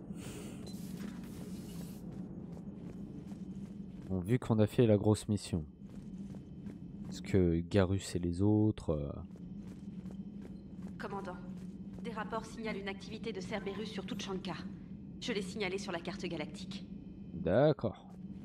Bon, vu qu'on a fait la grosse mission, est-ce que Garrus et les autres... Commandant, des rapports signalent une activité de Cerberus sur toute Shanka. Je l'ai signalé sur la carte galactique. D'accord.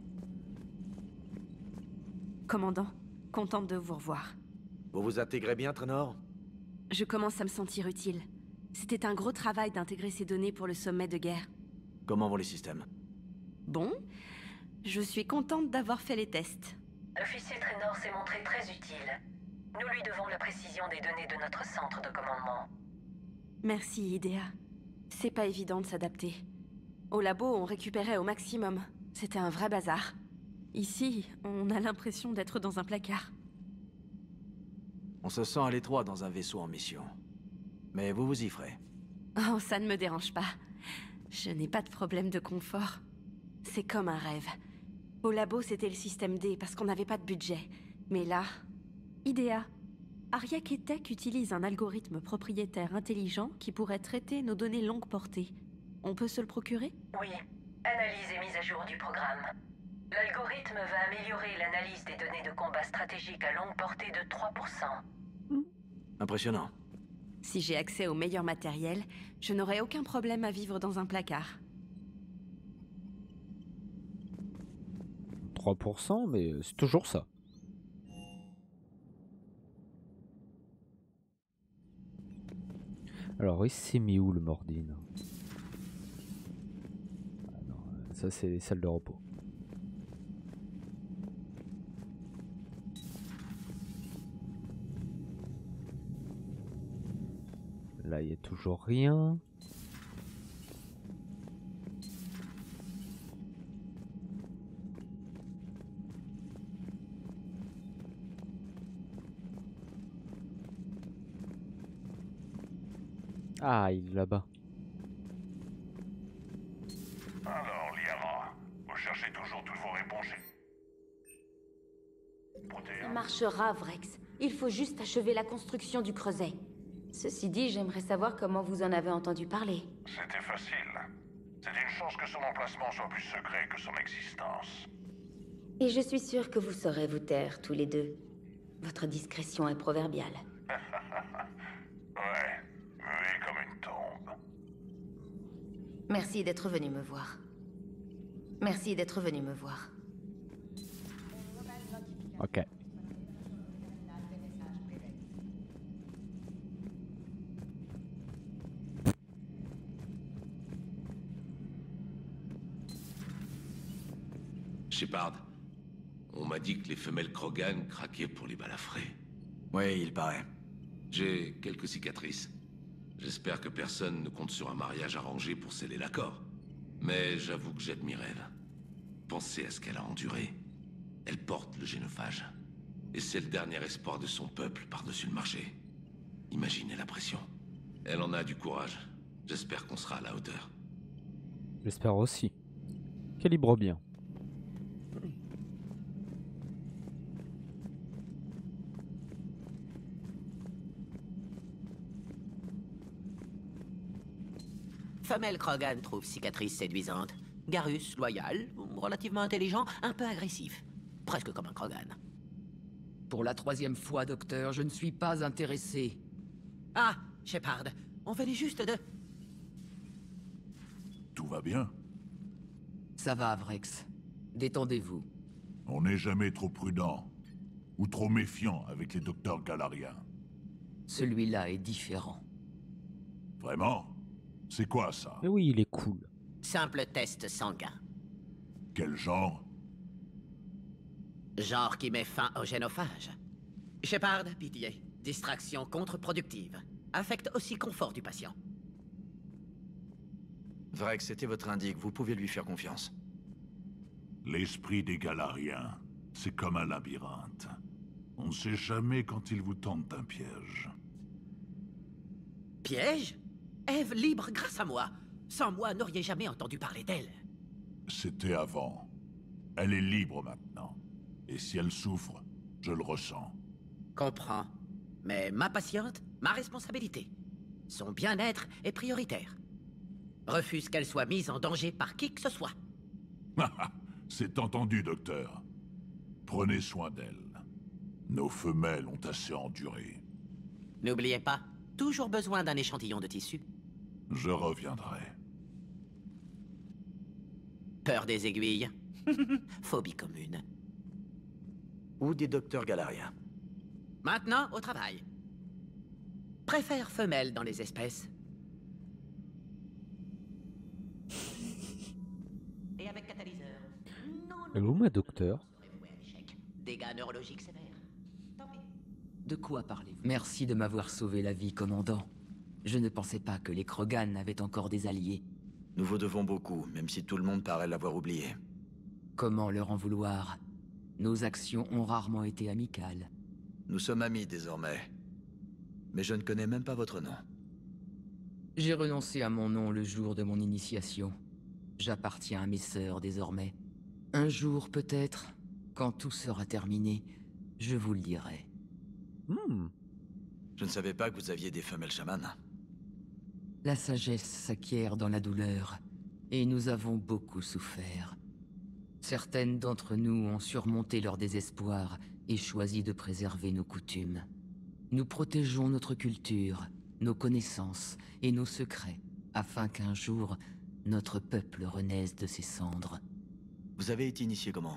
Commandant, contente de vous revoir. Vous vous intégrez bien, Traynor? Je commence à me sentir utile. C'était un gros travail d'intégrer ces données pour le sommet de guerre. Comment vont les systèmes? Bon, je suis contente d'avoir fait les tests. L'officier Traynor s'est montré très utile. Nous lui devons la précision des données de notre centre de commandement. Merci, Idea. C'est pas évident de s'adapter. Au labo, on récupérait au maximum. C'était un vrai bazar. Ici, on a l'impression d'être dans un placard. On se sent à l'étroit dans un vaisseau en mission. Mais vous vous y ferez. Oh, ça ne me dérange pas. Je n'ai pas de problème de confort. C'est comme un rêve. Au labo, c'était le système D parce qu'on n'avait pas de budget. Mais là, Idea. Ariak et Tech utilisent un algorithme propriétaire intelligent qui pourrait traiter nos données longue portée. On peut se le procurer? Oui. Analyse et mise à jour du programme. L'algorithme va améliorer l'analyse des données de combat stratégique à longue portée de 3%. Impressionnant. Si j'ai accès au meilleur matériel, je n'aurai aucun problème à vivre dans un placard. 3%, mais c'est toujours ça. Alors, il s'est mis où le Mordin? Ah non, ça c'est les salles de repos. Là, il n'y a toujours rien. Ah, il est là-bas. Alors, Liara, vous cherchez toujours toutes vos réponses. Ça marchera, Vrex. Il faut juste achever la construction du creuset. Ceci dit, j'aimerais savoir comment vous en avez entendu parler. C'était facile. C'est une chance que son emplacement soit plus secret que son existence. Et je suis sûre que vous saurez vous taire, tous les deux. Votre discrétion est proverbiale. Ouais, muet comme une tombe. Merci d'être venu me voir. Merci d'être venu me voir. Ok. Shepard, on m'a dit que les femelles Krogan craquaient pour les balafrés. Oui, il paraît. J'ai quelques cicatrices. J'espère que personne ne compte sur un mariage arrangé pour sceller l'accord. Mais j'avoue que j'admire Eve. Pensez à ce qu'elle a enduré. Elle porte le génophage. Et c'est le dernier espoir de son peuple par-dessus le marché. Imaginez la pression. Elle en a du courage. J'espère qu'on sera à la hauteur. J'espère aussi. Calibre bien. Femelle Krogan trouve cicatrice séduisante. Garus, loyal, relativement intelligent, un peu agressif. Presque comme un Krogan. Pour la 3e fois, docteur, je ne suis pas intéressé. Ah, Shepard, on venait juste de... Tout va bien? Ça va, Vrex. Détendez-vous. On n'est jamais trop prudent. Ou trop méfiant avec les docteurs galariens. Celui-là est différent. Vraiment? C'est quoi ça? Mais oui, il est cool. Simple test sanguin. Quel genre? Genre qui met fin au génophage. Shepard, pitié. Distraction contre-productive. Affecte aussi confort du patient. Vrex, c'était votre indique, vous pouvez lui faire confiance. L'esprit des galariens, c'est comme un labyrinthe. On ne sait jamais quand ils vous tentent un piège. Piège? Ève libre grâce à moi. Sans moi, n'auriez jamais entendu parler d'elle. C'était avant. Elle est libre maintenant. Et si elle souffre, je le ressens. Comprends. Mais ma patiente, ma responsabilité. Son bien-être est prioritaire. Refuse qu'elle soit mise en danger par qui que ce soit. C'est entendu, docteur. Prenez soin d'elle. Nos femelles ont assez enduré. N'oubliez pas, toujours besoin d'un échantillon de tissu. Je reviendrai. Peur des aiguilles. Phobie commune. Ou des docteurs galariens. Maintenant, au travail. Préfère femelle dans les espèces. Et avec catalyseur. Allô, docteur. Dégâts neurologiques sévères. De quoi parlez-vous? Merci de m'avoir sauvé la vie, commandant. Je ne pensais pas que les Krogan avaient encore des alliés. Nous vous devons beaucoup, même si tout le monde paraît l'avoir oublié. Comment leur en vouloir? Nos actions ont rarement été amicales. Nous sommes amis désormais. Mais je ne connais même pas votre nom. J'ai renoncé à mon nom le jour de mon initiation. J'appartiens à mes sœurs désormais. Un jour peut-être, quand tout sera terminé, je vous le dirai. Je ne savais pas que vous aviez des femelles chamanes. La sagesse s'acquiert dans la douleur, et nous avons beaucoup souffert. Certaines d'entre nous ont surmonté leur désespoir et choisi de préserver nos coutumes. Nous protégeons notre culture, nos connaissances et nos secrets, afin qu'un jour, notre peuple renaisse de ses cendres. Vous avez été initié comment?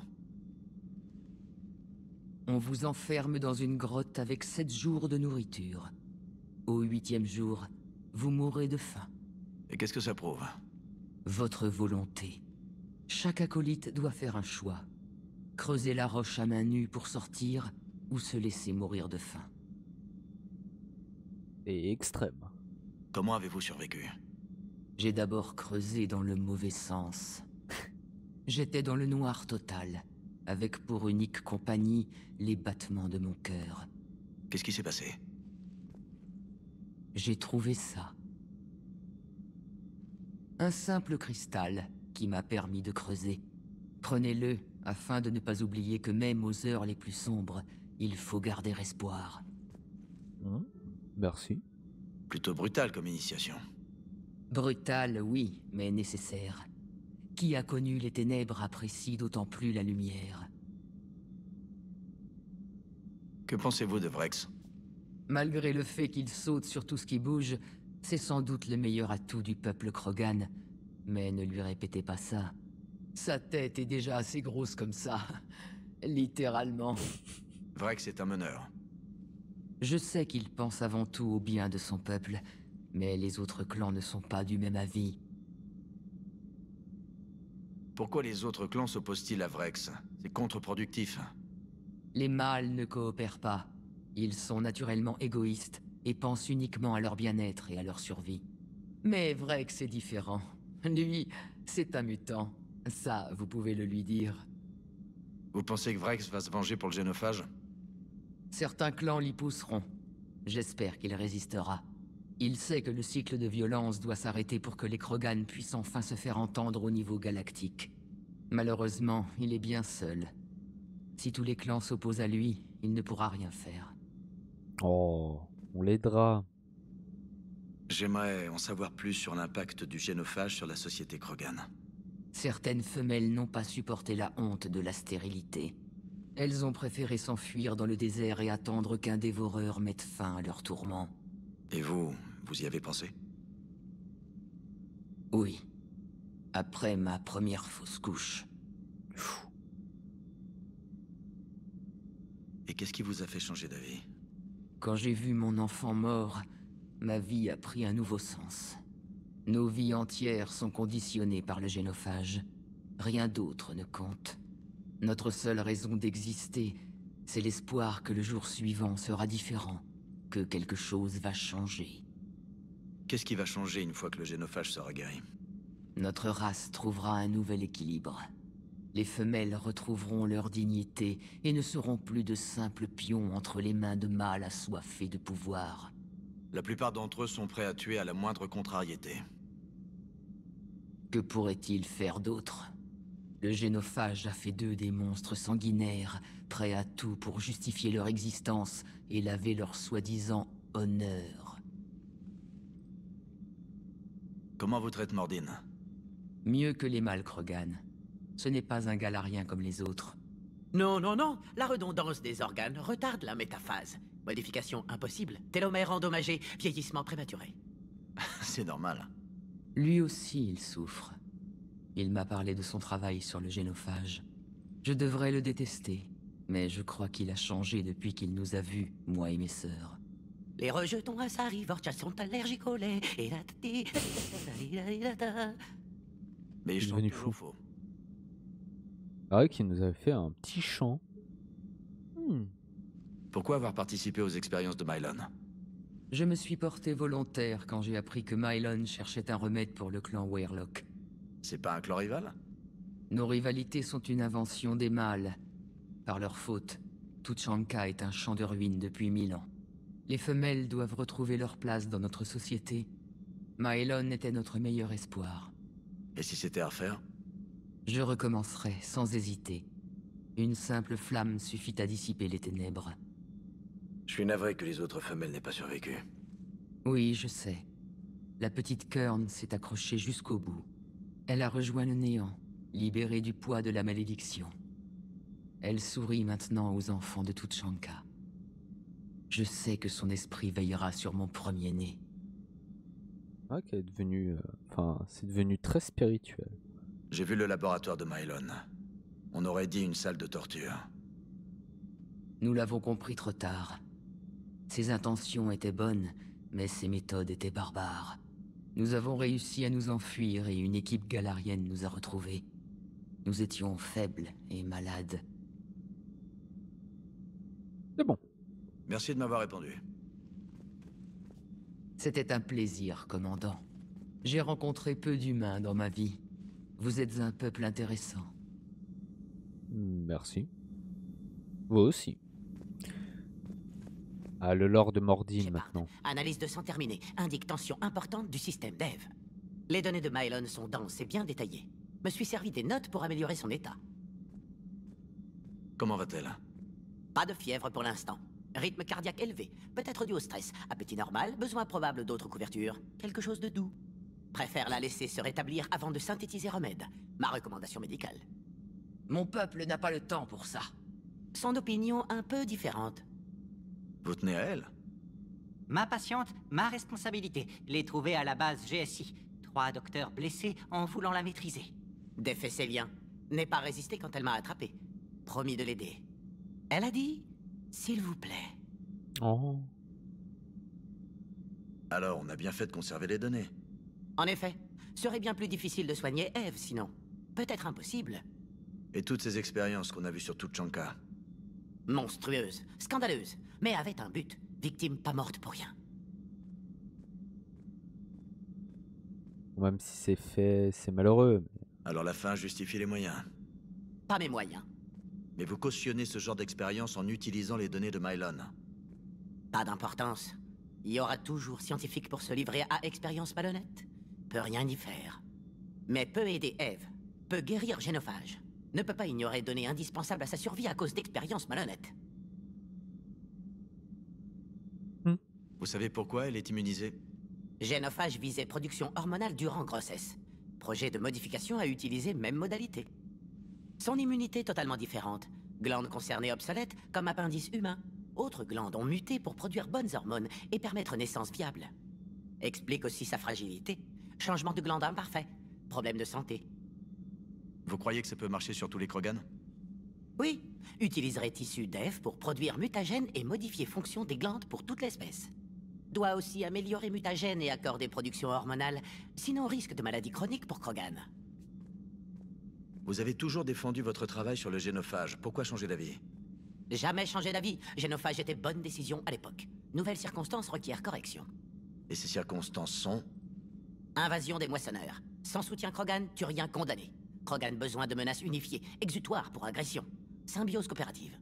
On vous enferme dans une grotte avec 7 jours de nourriture. Au 8e jour, vous mourrez de faim. Et qu'est-ce que ça prouve? Votre volonté. Chaque acolyte doit faire un choix. Creuser la roche à main nue pour sortir, ou se laisser mourir de faim. Et extrême. Comment avez-vous survécu? J'ai d'abord creusé dans le mauvais sens. J'étais dans le noir total, avec pour unique compagnie les battements de mon cœur. Qu'est-ce qui s'est passé? J'ai trouvé ça. Un simple cristal qui m'a permis de creuser. Prenez-le, afin de ne pas oublier que même aux heures les plus sombres, il faut garder espoir. Merci. Plutôt brutal comme initiation. Brutal, oui, mais nécessaire. Qui a connu les ténèbres apprécie d'autant plus la lumière. Que pensez-vous de Vrex? Malgré le fait qu'il saute sur tout ce qui bouge, c'est sans doute le meilleur atout du peuple Krogan. Mais ne lui répétez pas ça. Sa tête est déjà assez grosse comme ça. Littéralement. Vrex est un meneur. Je sais qu'il pense avant tout au bien de son peuple, mais les autres clans ne sont pas du même avis. Pourquoi les autres clans s'opposent-ils à Vrex? C'est contre-productif. Les mâles ne coopèrent pas. Ils sont naturellement égoïstes et pensent uniquement à leur bien-être et à leur survie. Mais Vrex est différent. Lui, c'est un mutant. Ça, vous pouvez le lui dire. Vous pensez que Vrex va se venger pour le génophage? Certains clans l'y pousseront. J'espère qu'il résistera. Il sait que le cycle de violence doit s'arrêter pour que les Krogan puissent enfin se faire entendre au niveau galactique. Malheureusement, il est bien seul. Si tous les clans s'opposent à lui, il ne pourra rien faire. Oh, on l'aidera. J'aimerais en savoir plus sur l'impact du génophage sur la société Krogan. Certaines femelles n'ont pas supporté la honte de la stérilité. Elles ont préféré s'enfuir dans le désert et attendre qu'un dévoreur mette fin à leur tourment. Et vous y avez pensé? Oui. Après ma première fausse couche. Et qu'est-ce qui vous a fait changer d'avis? Quand j'ai vu mon enfant mort, ma vie a pris un nouveau sens. Nos vies entières sont conditionnées par le génophage. Rien d'autre ne compte. Notre seule raison d'exister, c'est l'espoir que le jour suivant sera différent, que quelque chose va changer. Qu'est-ce qui va changer une fois que le génophage sera guéri? Notre race trouvera un nouvel équilibre. Les femelles retrouveront leur dignité et ne seront plus de simples pions entre les mains de mâles assoiffés de pouvoir. La plupart d'entre eux sont prêts à tuer à la moindre contrariété. Que pourrait-il faire d'autre? Le génophage a fait d'eux des monstres sanguinaires, prêts à tout pour justifier leur existence et laver leur soi-disant honneur. Comment vous traite Mordine? Mieux que les mâles Krogan. Ce n'est pas un galarien comme les autres. Non, non, non. La redondance des organes retarde la métaphase. Modification impossible. Télomère endommagé. Vieillissement prématuré. C'est normal. Lui aussi, il souffre. Il m'a parlé de son travail sur le génophage. Je devrais le détester, mais je crois qu'il a changé depuis qu'il nous a vus, moi et mes sœurs. Les rejetons à sa rivorcha sont allergiques au lait. Mais ils sont devenu toujours fou. faux. Ah ouais, qu'il nous avait fait un petit chant. Pourquoi avoir participé aux expériences de Mylon? Je me suis porté volontaire quand j'ai appris que Mylon cherchait un remède pour le clan Weyrloc. C'est pas un clan rival? Nos rivalités sont une invention des mâles. Par leur faute, Tuchanka est un champ de ruines depuis 1000 ans. Les femelles doivent retrouver leur place dans notre société. Mylon était notre meilleur espoir. Et si c'était à refaire? Je recommencerai sans hésiter. Une simple flamme suffit à dissiper les ténèbres. Je suis navré que les autres femelles n'aient pas survécu. Oui, je sais. La petite Kern s'est accrochée jusqu'au bout. Elle a rejoint le néant, libérée du poids de la malédiction. Elle sourit maintenant aux enfants de Tuchanka. Je sais que son esprit veillera sur mon premier-né. Ah, qu'elle est devenue... Enfin, c'est devenu très spirituel. J'ai vu le laboratoire de Mylon. On aurait dit une salle de torture. Nous l'avons compris trop tard. Ses intentions étaient bonnes, mais ses méthodes étaient barbares. Nous avons réussi à nous enfuir et une équipe galarienne nous a retrouvés. Nous étions faibles et malades. C'est bon. Merci de m'avoir répondu. C'était un plaisir, commandant. J'ai rencontré peu d'humains dans ma vie. Vous êtes un peuple intéressant. Merci. Vous aussi. Ah, le lore de Mordine maintenant. Analyse de sang terminée. Indique tension importante du système d'Eve. Les données de Mylon sont denses et bien détaillées. Me suis servi des notes pour améliorer son état. Comment va-t-elle? Pas de fièvre pour l'instant. Rythme cardiaque élevé, peut-être dû au stress. Appétit normal, besoin probable d'autres couvertures. Quelque chose de doux. Préfère la laisser se rétablir avant de synthétiser remède. Ma recommandation médicale. Mon peuple n'a pas le temps pour ça. Son opinion un peu différente. Vous tenez à elle? Ma patiente, ma responsabilité. Les trouver à la base GSI. 3 docteurs blessés en voulant la maîtriser. Défait ses liens. N'ai pas résisté quand elle m'a attrapé. Promis de l'aider. Elle a dit, s'il vous plaît. Oh. Alors, on a bien fait de conserver les données. En effet, serait bien plus difficile de soigner Eve sinon. Peut-être impossible. Et toutes ces expériences qu'on a vues sur Tuchanka? Monstrueuse, scandaleuse, mais avait un but. Victime pas morte pour rien. Même si c'est fait, c'est malheureux. Alors la fin justifie les moyens. Pas mes moyens. Mais vous cautionnez ce genre d'expérience en utilisant les données de Mylon. Pas d'importance. Il y aura toujours scientifique pour se livrer à expérience malhonnête. Peut rien y faire. Mais peut aider Eve. Peut guérir Génophage. Ne peut pas ignorer données indispensables à sa survie à cause d'expériences malhonnêtes. Vous savez pourquoi elle est immunisée? Génophage visait production hormonale durant grossesse. Projet de modification a utilisé même modalité. Son immunité totalement différente. Glandes concernées obsolètes comme appendice humain. Autres glandes ont muté pour produire bonnes hormones et permettre naissance viable. Explique aussi sa fragilité. Changement de glande imparfait. Problème de santé. Vous croyez que ça peut marcher sur tous les Krogan? Oui, utiliserait tissu d'Eve pour produire mutagène et modifier fonction des glandes pour toute l'espèce. Doit aussi améliorer mutagène et accorder production hormonale, sinon risque de maladie chronique pour Krogan. Vous avez toujours défendu votre travail sur le génophage. Pourquoi changer d'avis? Jamais changé d'avis. Génophage était bonne décision à l'époque. Nouvelles circonstances requièrent correction. Et ces circonstances sont? Invasion des moissonneurs. Sans soutien Krogan, Turien condamné. Krogan besoin de menaces unifiées. Exutoire pour agression. Symbiose coopérative.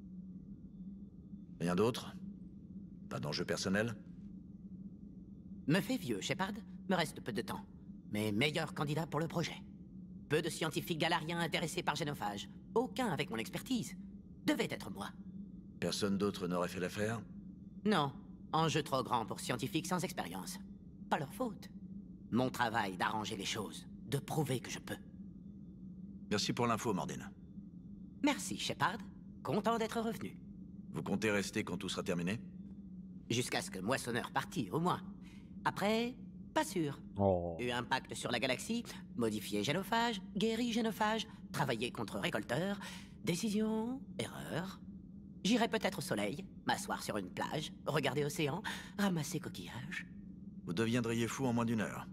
Rien d'autre? Pas d'enjeu personnel? Me fait vieux, Shepard. Me reste peu de temps. Mais meilleur candidat pour le projet. Peu de scientifiques galariens intéressés par Génophage. Aucun avec mon expertise. Devait être moi. Personne d'autre n'aurait fait l'affaire? Non. Enjeu trop grand pour scientifiques sans expérience. Pas leur faute. Mon travail d'arranger les choses. De prouver que je peux. Merci pour l'info, Mordine. Merci, Shepard. Content d'être revenu. Vous comptez rester quand tout sera terminé? Jusqu'à ce que Moissonneur partit, au moins. Après, pas sûr. Eu impact sur la galaxie, modifier Génophage, guéri Génophage, travailler contre Récolteur, décision, erreur. J'irai peut-être au soleil, m'asseoir sur une plage, regarder l'océan, ramasser coquillages. Vous deviendriez fou en moins d'1 heure.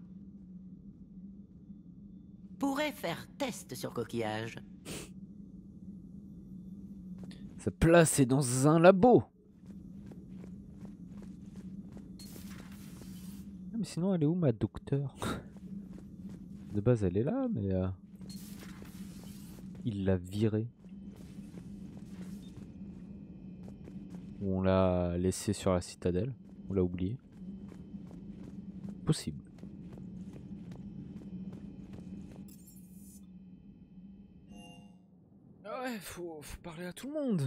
Pourrais faire test sur coquillages. Sa place est dans un labo. Mais sinon, elle est où ma docteur? De base, elle est là, mais il l'a virée. Ou on l'a laissée sur la citadelle. On l'a oublié. Possible. Ouais, faut parler à tout le monde.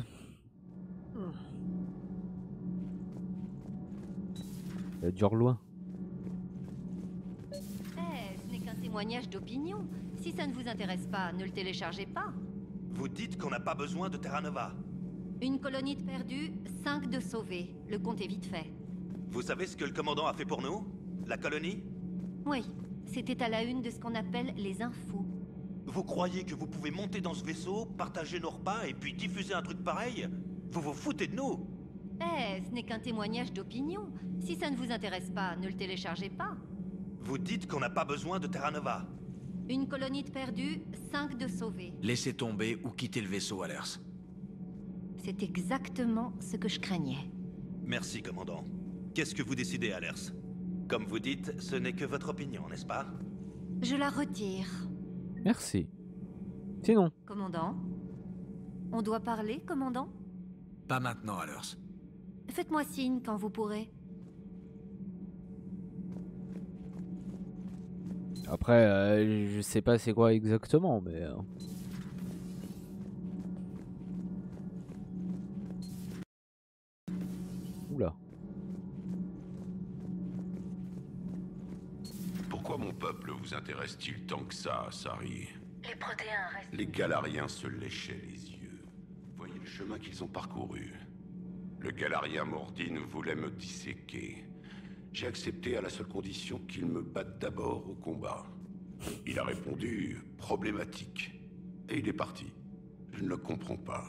Ça dure loin. Ce n'est qu'un témoignage d'opinion. Si ça ne vous intéresse pas, ne le téléchargez pas. Vous dites qu'on n'a pas besoin de Terra Nova. Une colonie de perdus, 5 de sauvés. Le compte est vite fait. Vous savez ce que le commandant a fait pour nous? La colonie? Oui, c'était à la une de ce qu'on appelle les infos. Vous croyez que vous pouvez monter dans ce vaisseau, partager nos repas et puis diffuser un truc pareil? Vous vous foutez de nous? Ce n'est qu'un témoignage d'opinion. Si ça ne vous intéresse pas, ne le téléchargez pas. Vous dites qu'on n'a pas besoin de Terra Nova. Une colonie de perdus, 5 de sauvés. Laissez tomber ou quittez le vaisseau, Allers. C'est exactement ce que je craignais. Merci, commandant. Qu'est-ce que vous décidez, Allers? Comme vous dites, ce n'est que votre opinion, n'est-ce pas? Je la retire. Merci. Sinon. Commandant? On doit parler, commandant? Pas maintenant, Allers. Faites-moi signe quand vous pourrez. Après, je sais pas c'est quoi exactement, mais... Oula. Pourquoi mon peuple vous intéresse-t-il tant que ça, Sari? Les protéins restent... Les Galariens se léchaient les yeux. Voyez le chemin qu'ils ont parcouru. Le Galarien Mordine voulait me disséquer. J'ai accepté à la seule condition qu'il me batte d'abord au combat. Il a répondu « problématique ». Et il est parti. Je ne le comprends pas.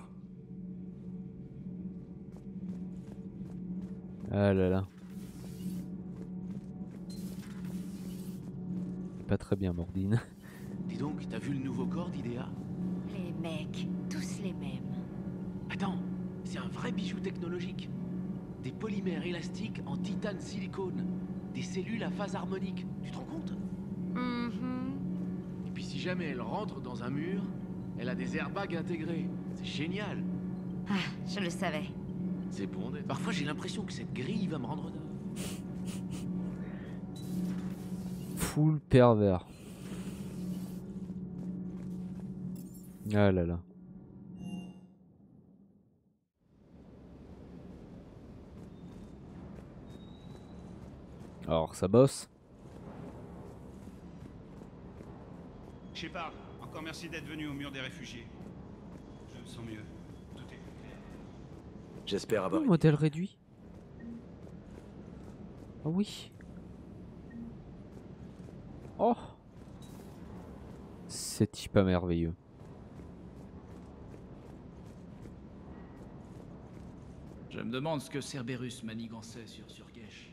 Ah là là. Pas très bien, Mordine. Dis donc, t'as vu le nouveau corps d'IDEA? Les mecs, tous les mêmes. Attends, c'est un vrai bijou technologique. Des polymères élastiques en titane silicone. Des cellules à phase harmonique. Tu te rends compte? Et puis si jamais elle rentre dans un mur, elle a des airbags intégrés. C'est génial. Ah, je le savais. C'est bon. Parfois j'ai l'impression que cette grille va me rendre dingue. Full pervers. Ah là là. Alors ça bosse. Shepard, encore merci d'être venu au mur des réfugiés. Je me sens mieux. Tout est clair. J'espère avoir... Oh, modèle réduit. Ah oui. Oh. C'est type merveilleux. Je me demande ce que Cerberus manigançait sur Surgesh.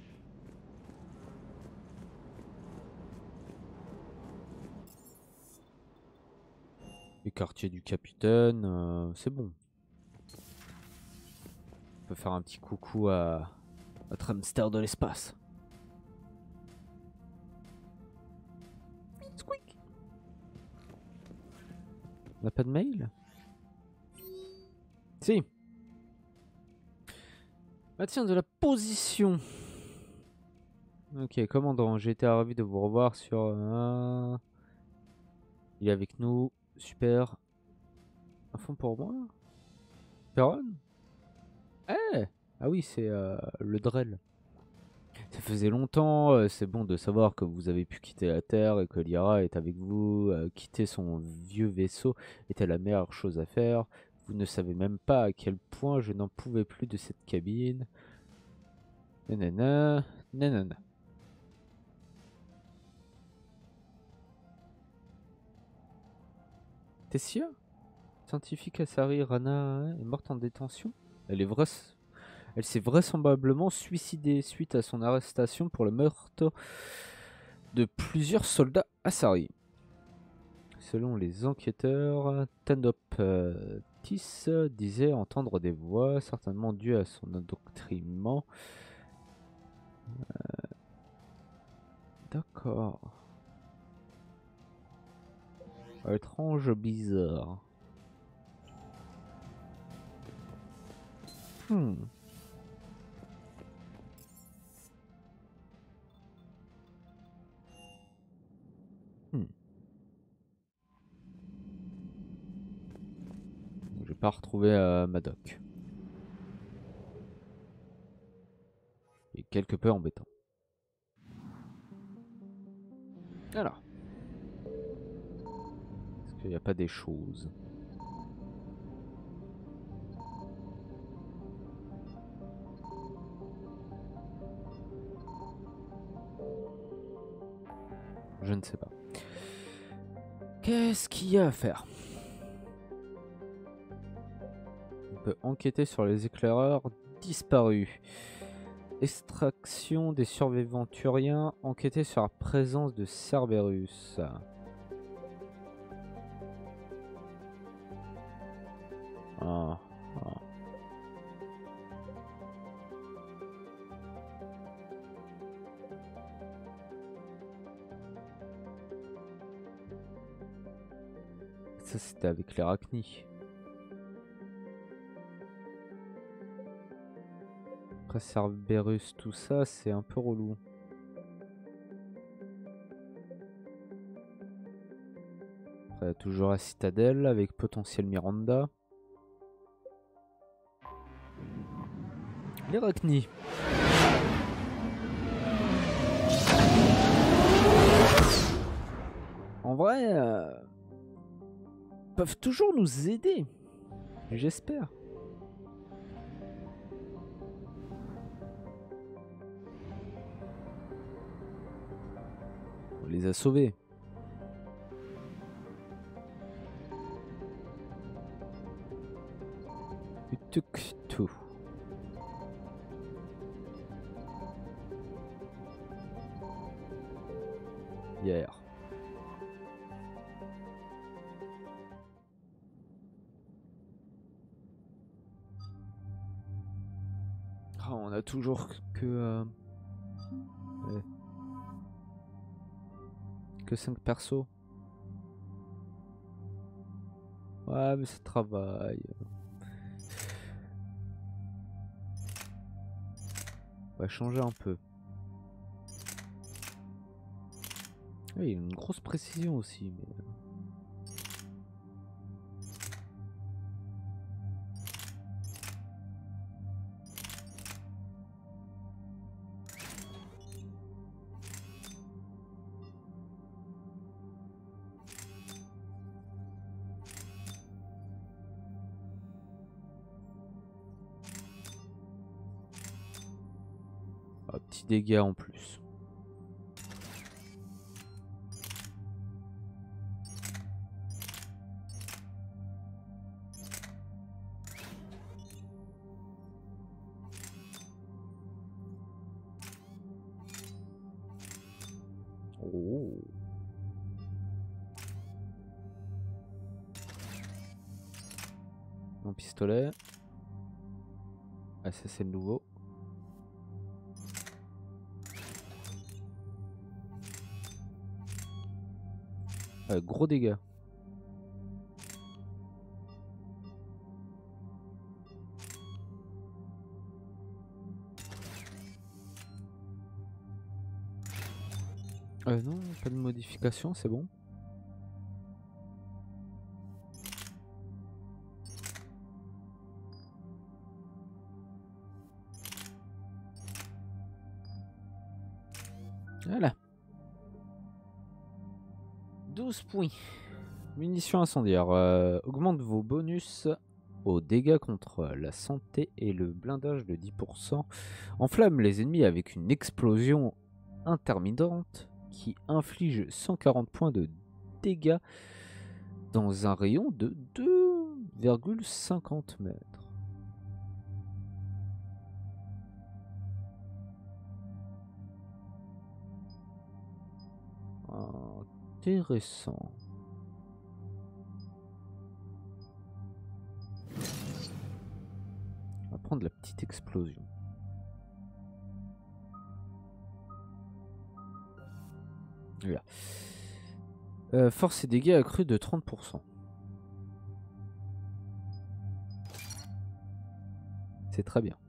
Les quartiers du capitaine, c'est bon. On peut faire un petit coucou à notre hamster de l'espace. Squeak. On n'a pas de mail? Si. Ah tiens, de la position. Ok, commandant, j'ai été ravi de vous revoir sur... Il est avec nous. Super. Un fond pour moi. Perron. Eh. Ah oui, c'est le Drell. Ça faisait longtemps, c'est bon de savoir que vous avez pu quitter la Terre et que Lyra est avec vous. Quitter son vieux vaisseau était la meilleure chose à faire. Vous ne savez même pas à quel point je n'en pouvais plus de cette cabine. Nanana, nanana. Tessia, scientifique Asari Rana, est morte en détention. Elle s'est vraisemblablement suicidée suite à son arrestation pour le meurtre de plusieurs soldats Asari. Selon les enquêteurs, Tanoptis disait entendre des voix, certainement dues à son endoctrinement. D'accord. Étrange, bizarre. J'ai pas retrouvé Madoc. Il est quelque peu embêtant. Alors. Est-ce qu'il n'y a pas des choses? Je ne sais pas. Qu'est-ce qu'il y a à faire? On peut enquêter sur les éclaireurs disparus. Extraction des survivants turiens. Enquêter sur la présence de Cerberus. Ah. Ça c'était avec les Rachni. Après Cerberus, tout ça, c'est un peu relou. Après, toujours la citadelle avec potentiel Miranda. Les Rachni. En vrai, peuvent toujours nous aider. J'espère. On les a sauvés. Tout. Hier. Oh, on a toujours que 5 persos. Ouais, mais ça travaille. On va changer un peu. Oui, il y a une grosse précision aussi. Mais... Ah, petit dégât en plus. Oh. Un pistolet. Ah, ça c'est le nouveau. Gros dégâts. Non, pas de modification, c'est bon. Voilà. 12 points. Munitions incendiaires. Augmente vos bonus aux dégâts contre la santé et le blindage de 10%. Enflamme les ennemis avec une explosion intermittente qui inflige 140 points de dégâts dans un rayon de 2,50 mètres. Intéressant. On va prendre la petite explosion. Voilà. Force et dégâts accrus de 30%. C'est très bien.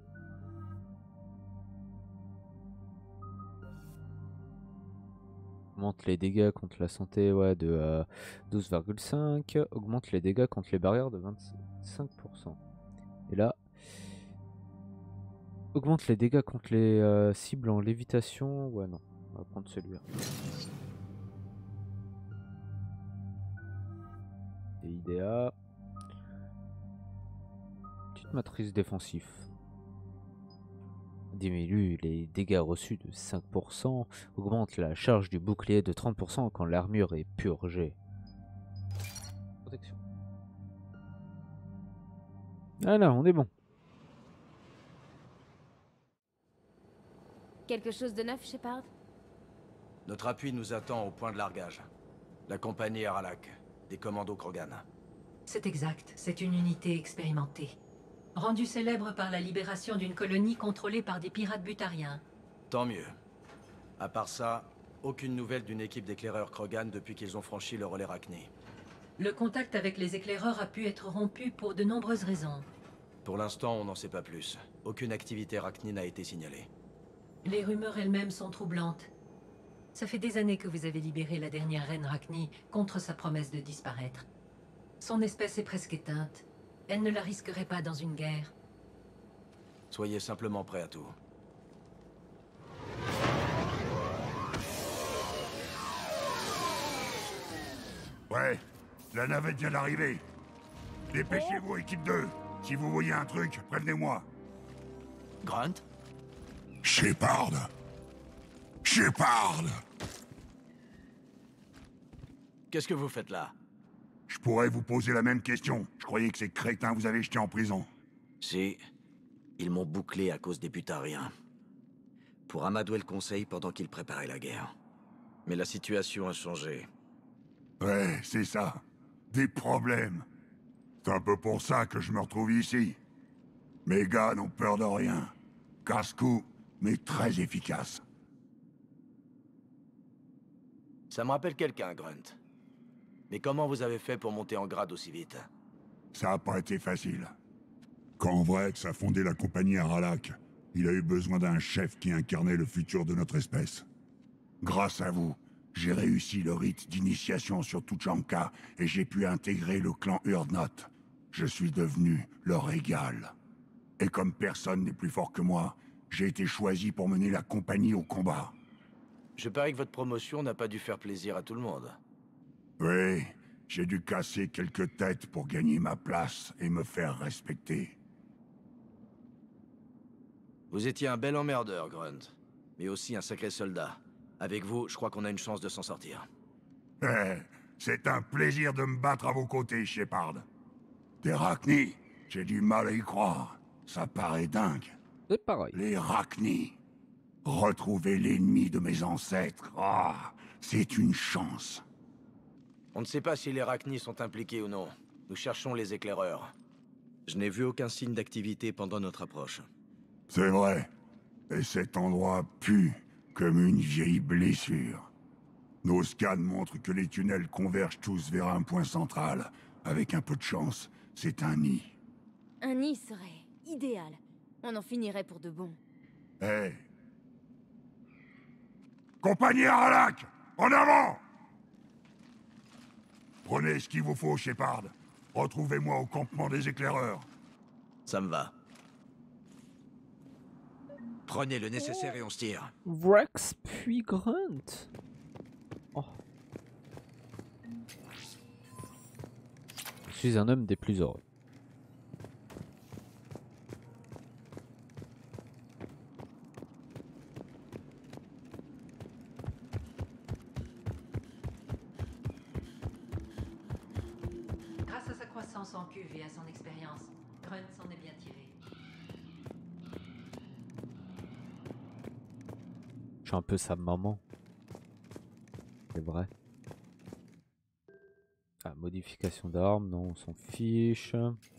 Augmente les dégâts contre la santé de 12,5. Augmente les dégâts contre les barrières de 25%. Et là, augmente les dégâts contre les cibles en lévitation. Ouais, non. On va prendre celui-là. Et IDEA. Petite matrice défensif. Diminue les dégâts reçus de 5%. Augmente la charge du bouclier de 30% quand l'armure est purgée. Protection. Voilà, on est bon. Quelque chose de neuf, Shepard? Notre appui nous attend au point de largage. La compagnie Aralak, des commandos Krogan. C'est exact, c'est une unité expérimentée. Rendue célèbre par la libération d'une colonie contrôlée par des pirates butariens. Tant mieux. À part ça, aucune nouvelle d'une équipe d'éclaireurs Krogan depuis qu'ils ont franchi le relais Rachni. Le contact avec les éclaireurs a pu être rompu pour de nombreuses raisons. Pour l'instant, on n'en sait pas plus. Aucune activité Rachni n'a été signalée. Les rumeurs elles-mêmes sont troublantes. Ça fait des années que vous avez libéré la dernière reine Rachni contre sa promesse de disparaître. Son espèce est presque éteinte. Elle ne la risquerait pas dans une guerre. Soyez simplement prêts à tout. Ouais, la navette vient d'arriver. Dépêchez-vous, équipe 2. Si vous voyez un truc, prévenez-moi. Grunt? Shepard! Shepard! Qu'est-ce que vous faites là? Je pourrais vous poser la même question. Je croyais que ces crétins vous avaient jeté en prison. Si. Ils m'ont bouclé à cause des butariens. Pour amadouer le conseil pendant qu'ils préparaient la guerre. Mais la situation a changé. Ouais, c'est ça. Des problèmes. C'est un peu pour ça que je me retrouve ici. Mes gars n'ont peur de rien. Casse-cou, mais très efficace. Ça me rappelle quelqu'un, Grunt. Mais comment vous avez fait pour monter en grade aussi vite? Ça n'a pas été facile. Quand Vrex a fondé la compagnie Aralak, il a eu besoin d'un chef qui incarnait le futur de notre espèce. Grâce à vous, J'ai réussi le rite d'initiation sur Tuchanka et j'ai pu intégrer le clan Urdnot. Je suis devenu leur égal. Et comme personne n'est plus fort que moi, j'ai été choisi pour mener la compagnie au combat. Je parie que votre promotion n'a pas dû faire plaisir à tout le monde. Oui, j'ai dû casser quelques têtes pour gagner ma place et me faire respecter. Vous étiez un bel emmerdeur, Grunt. Mais aussi un sacré soldat. Avec vous, je crois qu'on a une chance de s'en sortir. C'est un plaisir de me battre à vos côtés, Shepard. Des Rachni, j'ai du mal à y croire. Ça paraît dingue. C'est pareil. Les Rachni. Retrouver l'ennemi de mes ancêtres. Ah, c'est une chance. On ne sait pas si les Rachni sont impliqués ou non. Nous cherchons les éclaireurs. Je n'ai vu aucun signe d'activité pendant notre approche. C'est vrai. Et cet endroit pue comme une vieille blessure. Nos scans montrent que les tunnels convergent tous vers un point central. Avec un peu de chance, c'est un nid. Un nid serait idéal. On en finirait pour de bon. Hé. Compagnie Aralak, en avant! Prenez ce qu'il vous faut, Shepard. Retrouvez-moi au campement des éclaireurs. Ça me va. Prenez le nécessaire et on se tire. Wrex puis Grunt. Oh. Je suis un homme des plus heureux. Grâce à sa croissance en cuve et à son expérience, Grunt s'en est bien tiré. Je suis un peu sa maman. C'est vrai. Ah, modification d'armes, non, on s'en fiche.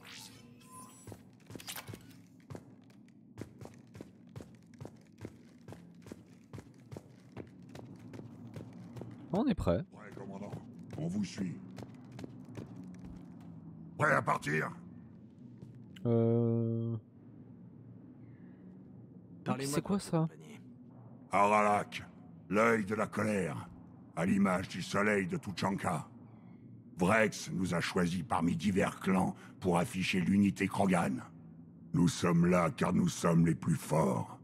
On est prêt. Ouais, commandant. On vous suit. Prêt à partir? C'est quoi ça? Aralak, l'œil de la colère, à l'image du soleil de Tuchanka. Wrex nous a choisis parmi divers clans pour afficher l'unité Krogan. Nous sommes là car nous sommes les plus forts.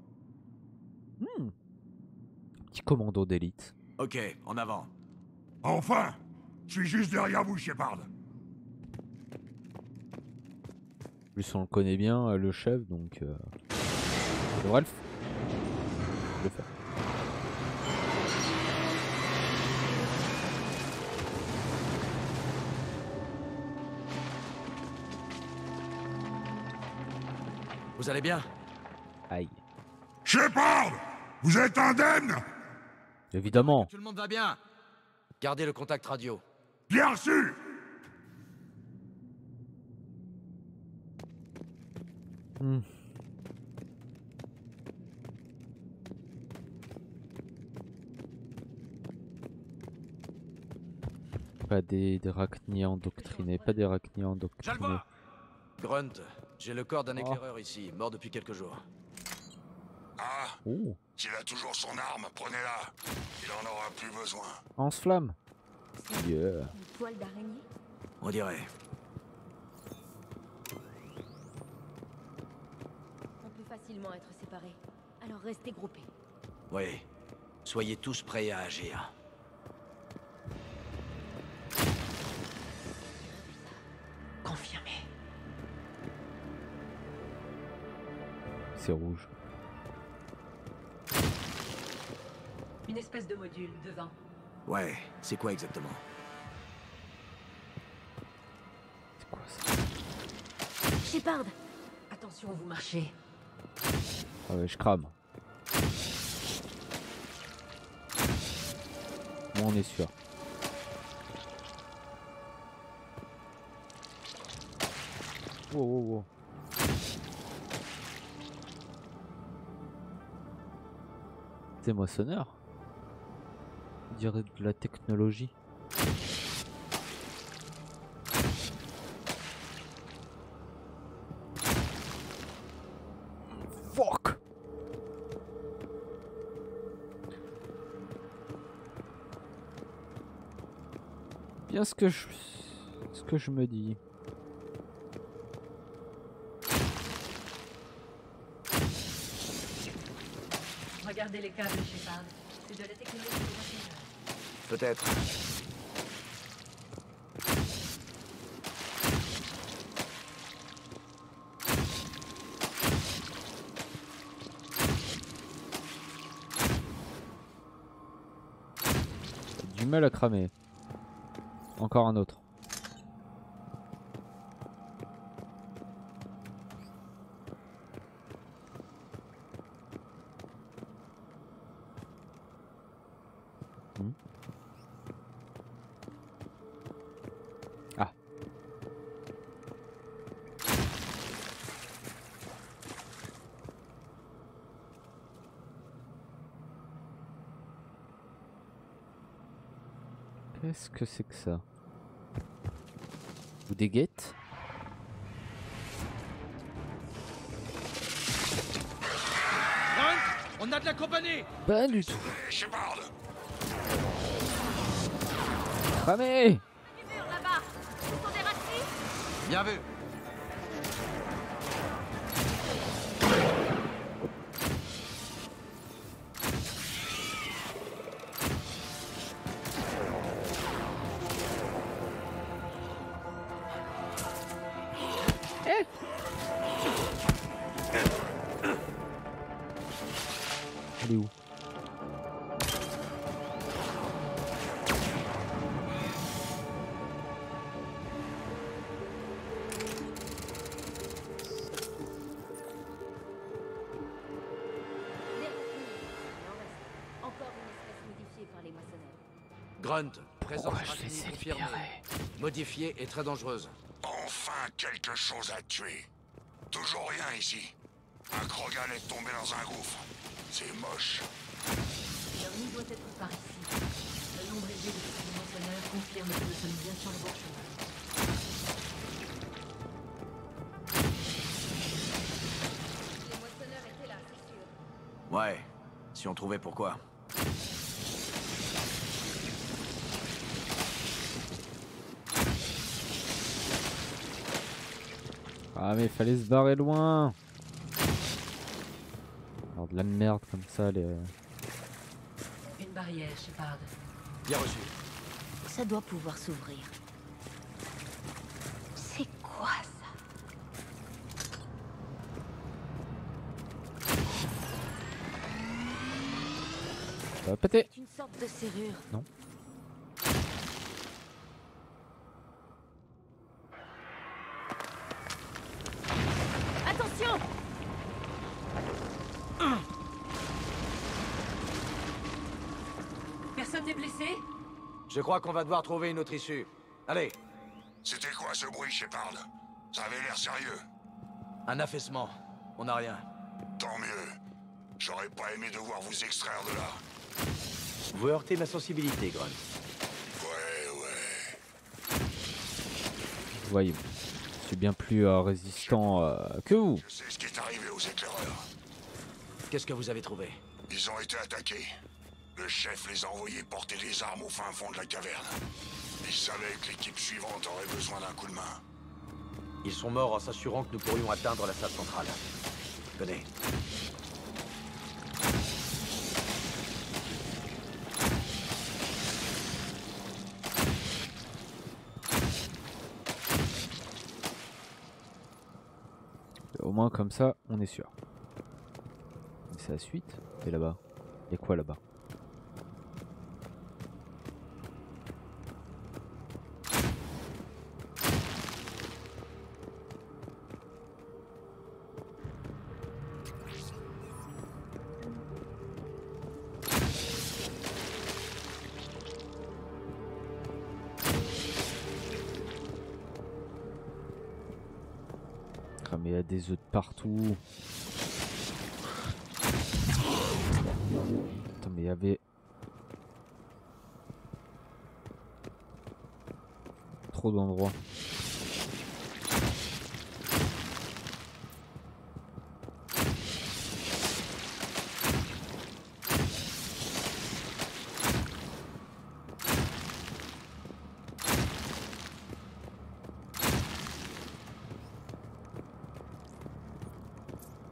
Petit commando d'élite. Ok, en avant. Enfin! Je suis juste derrière vous, Shepard. Plus on le connaît bien, le chef, donc... on devrait le faire. Vous allez bien? Aïe. Shepard! Vous êtes indemne? Évidemment. Tout le monde va bien? Gardez le contact radio. Bien reçu! Pas des Rachni endoctrinés, pas des Rachni endoctrinés. Grunt, j'ai le corps d'un éclaireur ici, mort depuis quelques jours. Ah, Oh. s'il a toujours son arme, prenez-la. Il en aura plus besoin. Lance-flamme. Yeah. Une toile d'araignée? On dirait. On peut facilement être séparés. Alors restez groupés. Oui. Soyez tous prêts à agir. Confirmé. C'est rouge. Une espèce de module devant. Ouais, c'est quoi exactement? C'est quoi ça? Shepard! Attention, vous marchez. Ah ouais, je crame. Bon, on est sûr. Wow, wow, wow. C'est moissonneur. On dirait de la technologie. Fuck. Bien ce que je me dis. Regardez les câbles, Shepard. C'est de la technologie de raffinage. Peut-être. Du mal à cramer. Encore un autre. Ah. Qu'est-ce que c'est que ça? Ou des guettes? On a de la compagnie. Pas du tout. Shepard. Cramé! Là-bas, ce sont des racines. Bien vu. Elle est où? Encore une espèce modifiée par les moissonneurs. Grunt, présence je Racini les ai confirmée. Modifiée et très dangereuse. Enfin quelque chose à tuer. Toujours rien ici. Un Krogan est tombé dans un gouffre. C'est moche. Leur nid doit être par ici. Le nombre élevé de petits moissonneurs confirme que nous sommes bien sur le bon chemin. Les moissonneurs étaient là, c'est sûr. Ouais, si on trouvait pourquoi. Ah mais fallait se barrer loin. Alors de la merde comme ça les... Une barrière, Shepard. Bien reçu. Ça doit pouvoir s'ouvrir. C'est quoi ça? Ça va péter. C'est une sorte de serrure. Non. Attention! Personne n'est blessé? Je crois qu'on va devoir trouver une autre issue. Allez. C'était quoi ce bruit, Shepard? Ça avait l'air sérieux. Un affaissement. On n'a rien. Tant mieux. J'aurais pas aimé devoir vous extraire de là. Vous heurtez ma sensibilité, Grunt. Ouais. Voyez, je suis bien plus résistant que vous. C'est ce qui est arrivé aux éclaireurs. Qu'est-ce que vous avez trouvé? Ils ont été attaqués. Le chef les a envoyés porter des armes au fin fond de la caverne. Ils savaient que l'équipe suivante aurait besoin d'un coup de main. Ils sont morts en s'assurant que nous pourrions atteindre la salle centrale. Tenez. Au moins comme ça, on est sûr. C'est la suite. Et là-bas, il y a quoi là-bas? Ah, mais il y a des œufs de partout. Attends, mais il y avait... trop d'endroits.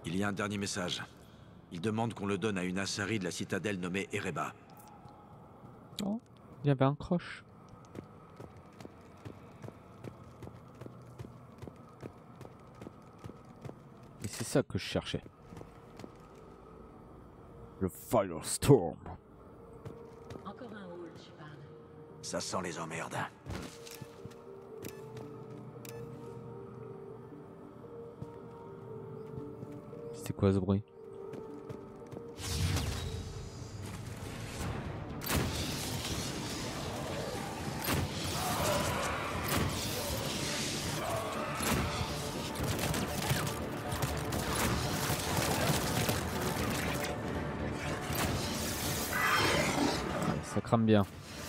Il y a un dernier message. Il demande qu'on le donne à une Asari de la citadelle nommée Ereba. Oh, il y avait un croche. Et c'est ça que je cherchais. Le Firestorm. Encore un hall, Shepard. Ça sent les emmerdes. C'est quoi ce bruit? Ça crame bien.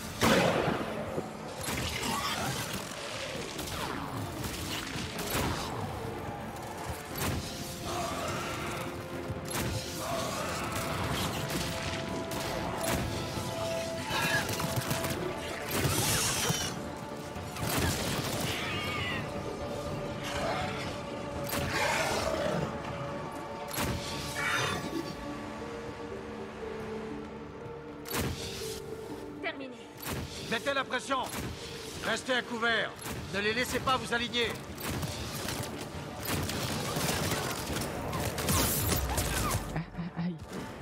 Mettez la pression. Restez à couvert. Ne les laissez pas vous aligner. Aïe.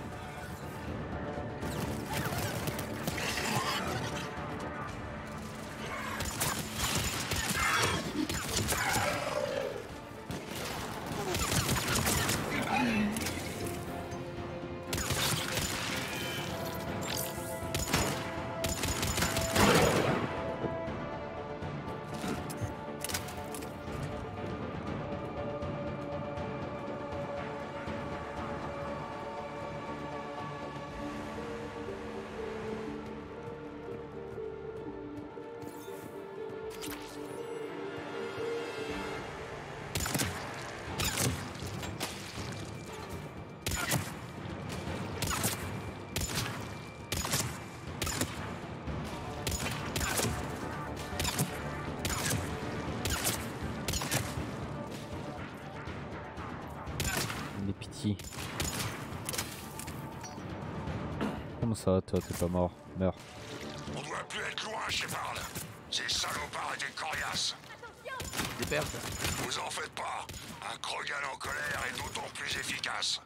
Comment ça, toi, t'es pas mort? Meurs. On doit plus être loin, Shepard. Ces salopards étaient coriaces. Des pertes? Vous en faites pas. Un Krogan en colère est d'autant plus efficace.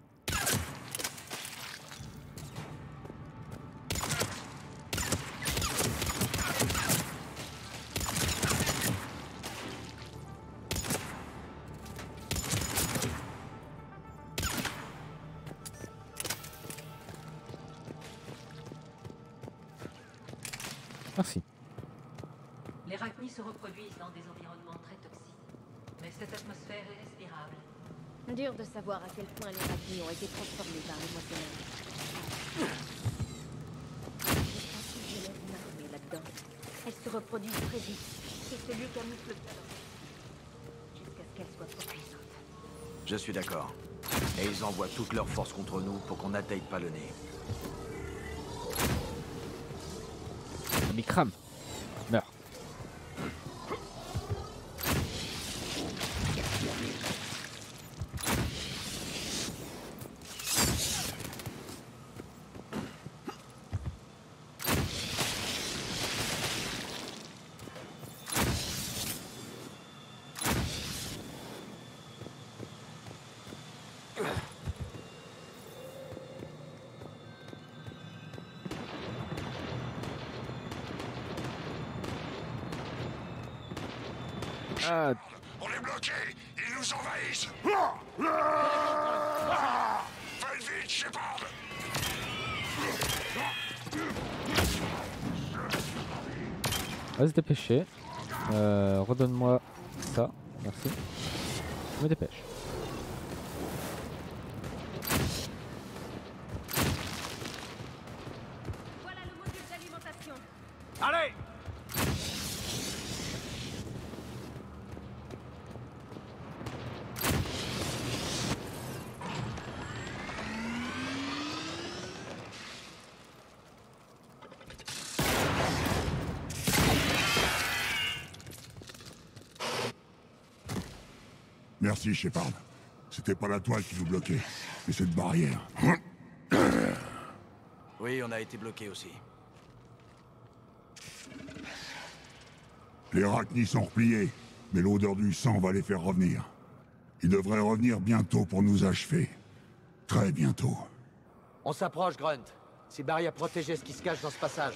Merci. Les Rachni se reproduisent dans des environnements très toxiques. Mais cette atmosphère est respirable. Dur de savoir à quel point les Rachni ont été transformés par les moissonneurs. Je pense qu'il y a une armée là-dedans. Elles se reproduisent très vite. C'est celui qui camoufle le talent. Jusqu'à ce qu'elles soient trop puissantes. Je suis d'accord. Et ils envoient toute leur force contre nous pour qu'on n'attaque pas le nez. Mais crame. Meurs. Ah. On est bloqué. Ils nous envahissent. Faites vite, Shepard. On va se dépêcher. Redonne-moi ça. Merci. Je me dépêche. Voilà le module d'alimentation. Allez! Merci, Shepard. C'était pas la toile qui nous bloquait, mais cette barrière. Oui, on a été bloqué aussi. Les Rachni sont repliés, mais l'odeur du sang va les faire revenir. Ils devraient revenir bientôt pour nous achever. Très bientôt. On s'approche, Grunt. C'est Barry à protéger ce qui se cache dans ce passage.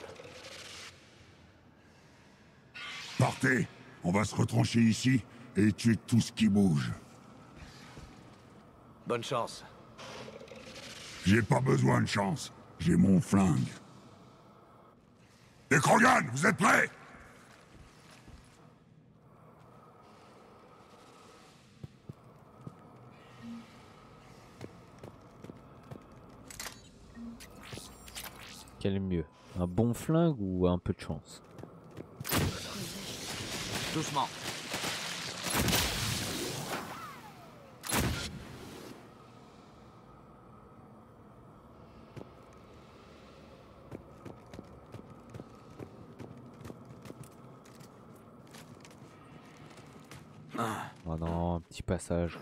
Partez, on va se retrancher ici et tuer tout ce qui bouge. Bonne chance. J'ai pas besoin de chance, j'ai mon flingue. Les Krogan, vous êtes prêts? Quel est mieux? Un bon flingue ou un peu de chance? Doucement. Oh non, un petit passage.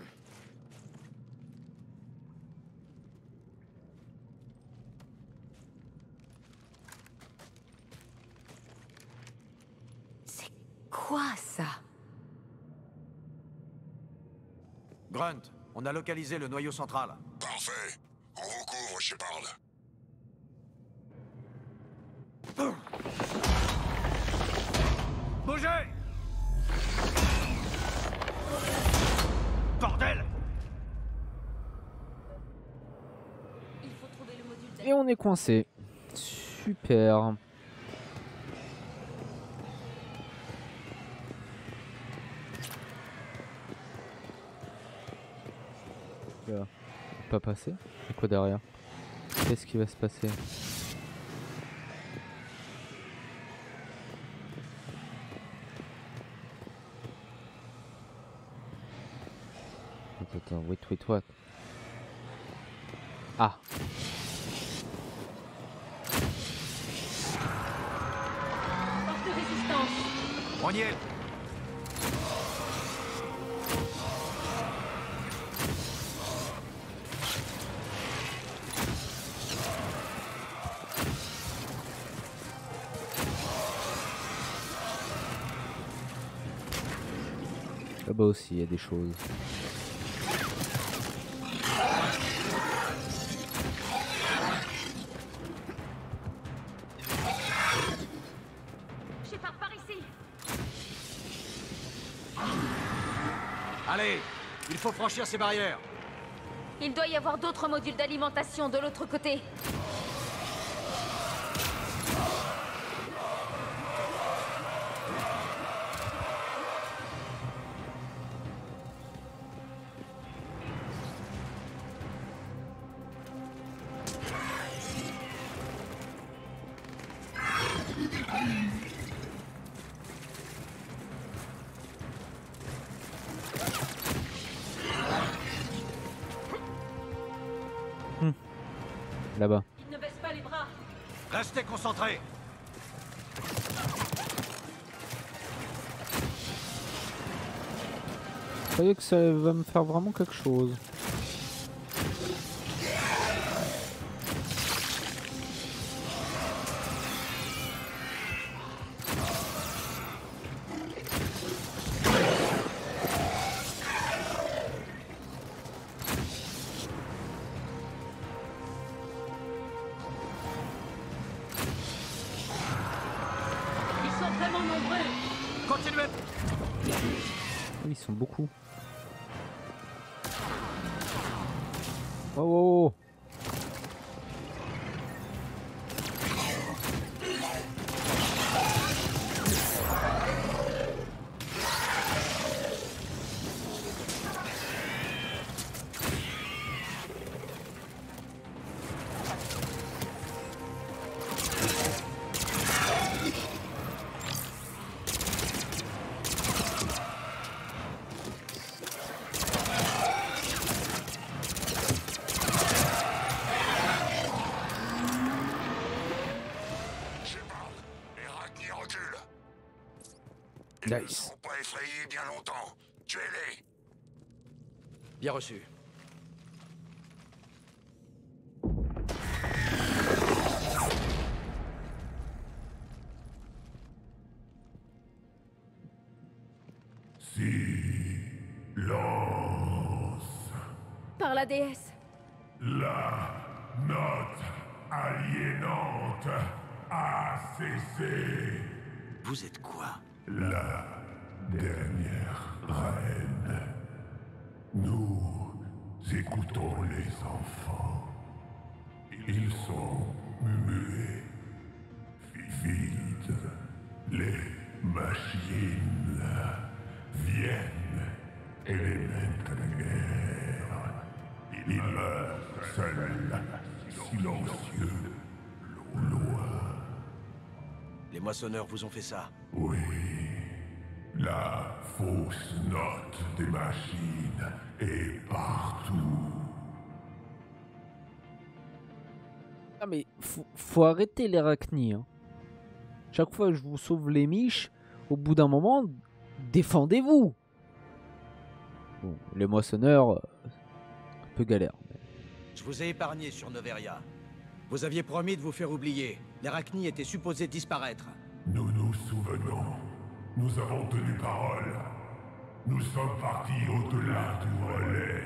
Quoi ça? Grunt, on a localisé le noyau central. Parfait. On vous couvre, Shepard. Bougez! Bordel! Et on est coincé. Super. Là. Pas passer? C'est quoi derrière? Qu'est-ce qui va se passer? Attends, wait, what? Ah! Forte résistance. On y est. Là-bas aussi, il y a des choses. Shepard, par ici. Allez, il faut franchir ces barrières. Il doit y avoir d'autres modules d'alimentation de l'autre côté. Là-bas. Il ne baisse pas les bras. Restez concentrés. Vous croyez que ça va me faire vraiment quelque chose? Ils sont vraiment nombreux. Continuez. Oui, ils sont beaucoup. Oh, oh, oh. Ils ne seront pas effrayés bien longtemps. Tuez-les. Bien reçu. Lance. Par la déesse. La note aliénante a cessé. Vous êtes quoi? La dernière reine. Nous écoutons les enfants. Ils sont muets, vides. Les machines viennent et les mettent à la guerre. Ils meurent seuls, silencieux, loin. Les moissonneurs vous ont fait ça? Oui. La fausse note des machines est partout. Ah mais faut arrêter les arachnies. Hein. Chaque fois que je vous sauve les miches, au bout d'un moment, défendez-vous. Bon, les moissonneurs, un peu galère. Mais... Je vous ai épargné sur Noveria. Vous aviez promis de vous faire oublier. L'Arachnie était supposée disparaître. Nous nous souvenons. Nous avons tenu parole. Nous sommes partis au-delà du relais.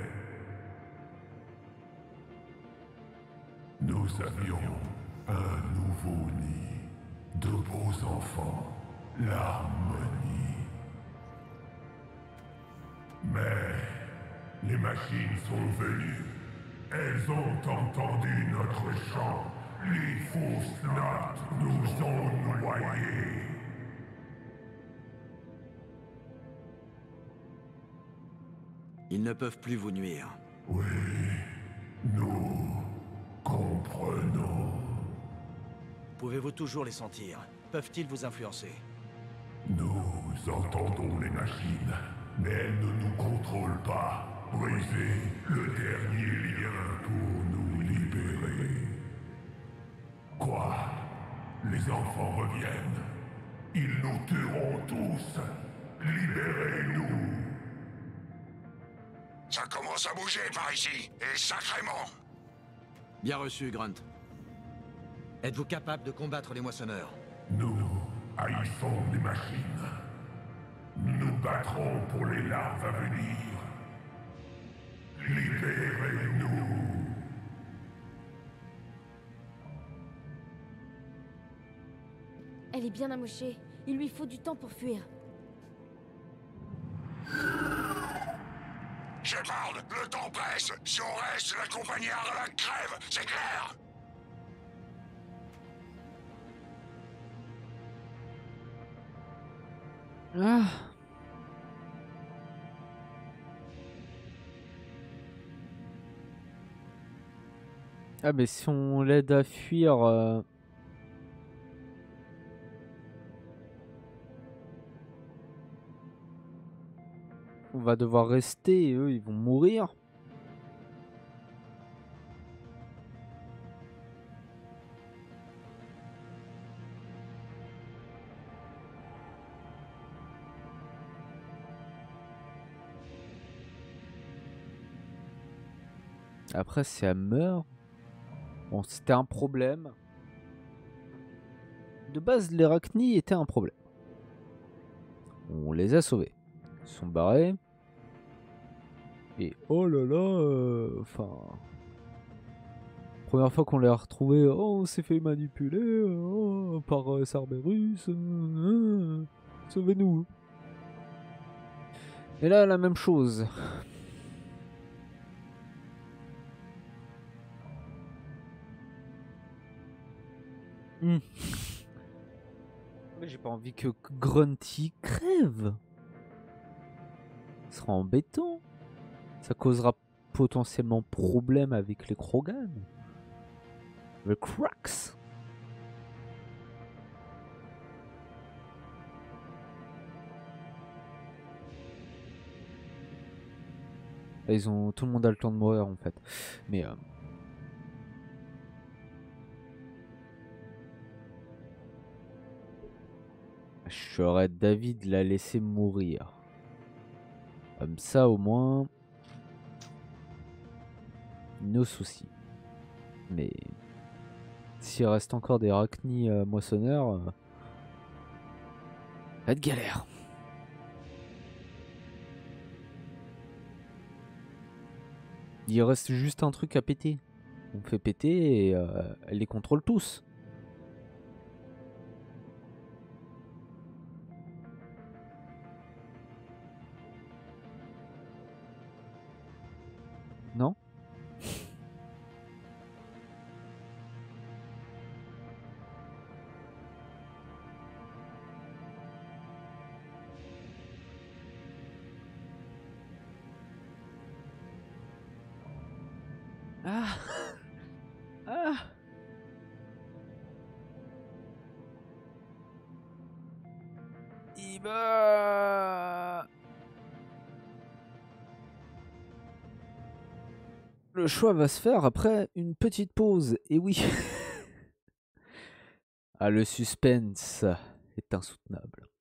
Nous avions un nouveau nid, de beaux enfants, l'harmonie. Mais les machines sont venues. Elles ont entendu notre chant. Les fausses notes nous ont noyés. Ils ne peuvent plus vous nuire. Oui, nous comprenons. Pouvez-vous toujours les sentir? Peuvent-ils vous influencer? Nous entendons les machines, mais elles ne nous contrôlent pas. Brisez le dernier lien pour nous libérer. Quoi? Les enfants reviennent. Ils nous tueront tous. Libérez-nous. Ça commence à bouger par ici, et sacrément. Bien reçu, Grunt. Êtes-vous capable de combattre les moissonneurs? Nous haïssons les machines. Nous battrons pour les larves à venir. Libérez-nous. Elle est bien amochée. Il lui faut du temps pour fuir. Shepard, le temps presse. Si on reste, la compagnie Arla crève, c'est clair. Ah. Ah mais si on l'aide à fuir... On va devoir rester et eux ils vont mourir. Après si elle meurt, bon c'était un problème. De base les Arachnies étaient un problème. On les a sauvés. Ils sont barrés. Et oh là là, enfin... Première fois qu'on les a retrouvés, oh on s'est fait manipuler par Cerberus. Sauvez-nous. Et là la même chose. Mais j'ai pas envie que Grunty crève. Ce sera embêtant. Ça causera potentiellement problème avec les Krogan. Les Cracks. Ils ont... Tout le monde a le temps de mourir en fait. Mais... Je serais d'avis de la laisser mourir. Comme ça au moins... Nos soucis. Mais... S'il reste encore des Arachnies moissonneurs... Ça va être galère. Il reste juste un truc à péter. On fait péter et elle les contrôle tous. Non? Ah! Ah! Iba! Le choix va se faire après une petite pause. Et oui. Ah, le suspense est insoutenable.